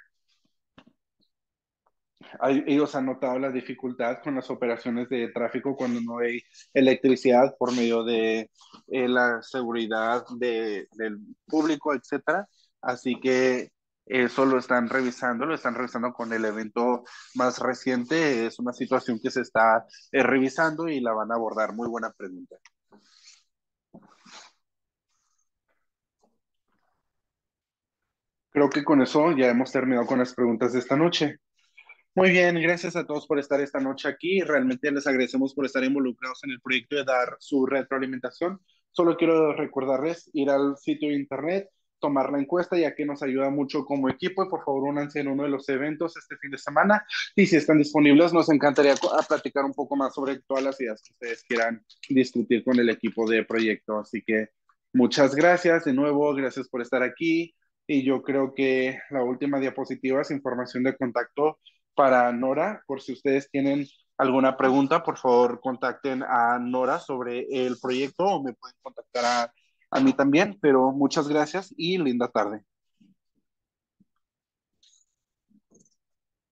hay- ellos han notado la dificultad con las operaciones de tráfico cuando no hay electricidad por medio de eh, la seguridad de, del público, etcétera. Así que eso lo están revisando, lo están revisando con el evento más reciente. Es una situación que se está eh, revisando y la van a abordar. Muy buena pregunta. Creo que con eso ya hemos terminado con las preguntas de esta noche. Muy bien, gracias a todos por estar esta noche aquí. Realmente les agradecemos por estar involucrados en el proyecto de dar su retroalimentación. Solo quiero recordarles ir al sitio de internet, tomar la encuesta, ya que nos ayuda mucho como equipo. Y por favor, únanse en uno de los eventos este fin de semana. Y si están disponibles, nos encantaría a platicar un poco más sobre todas las ideas que ustedes quieran discutir con el equipo de proyecto. Así que muchas gracias de nuevo, gracias por estar aquí. Y yo creo que la última diapositiva es información de contacto para Nora, por si ustedes tienen alguna pregunta, por favor contacten a Nora sobre el proyecto o me pueden contactar a, a mí también, pero muchas gracias y linda tarde.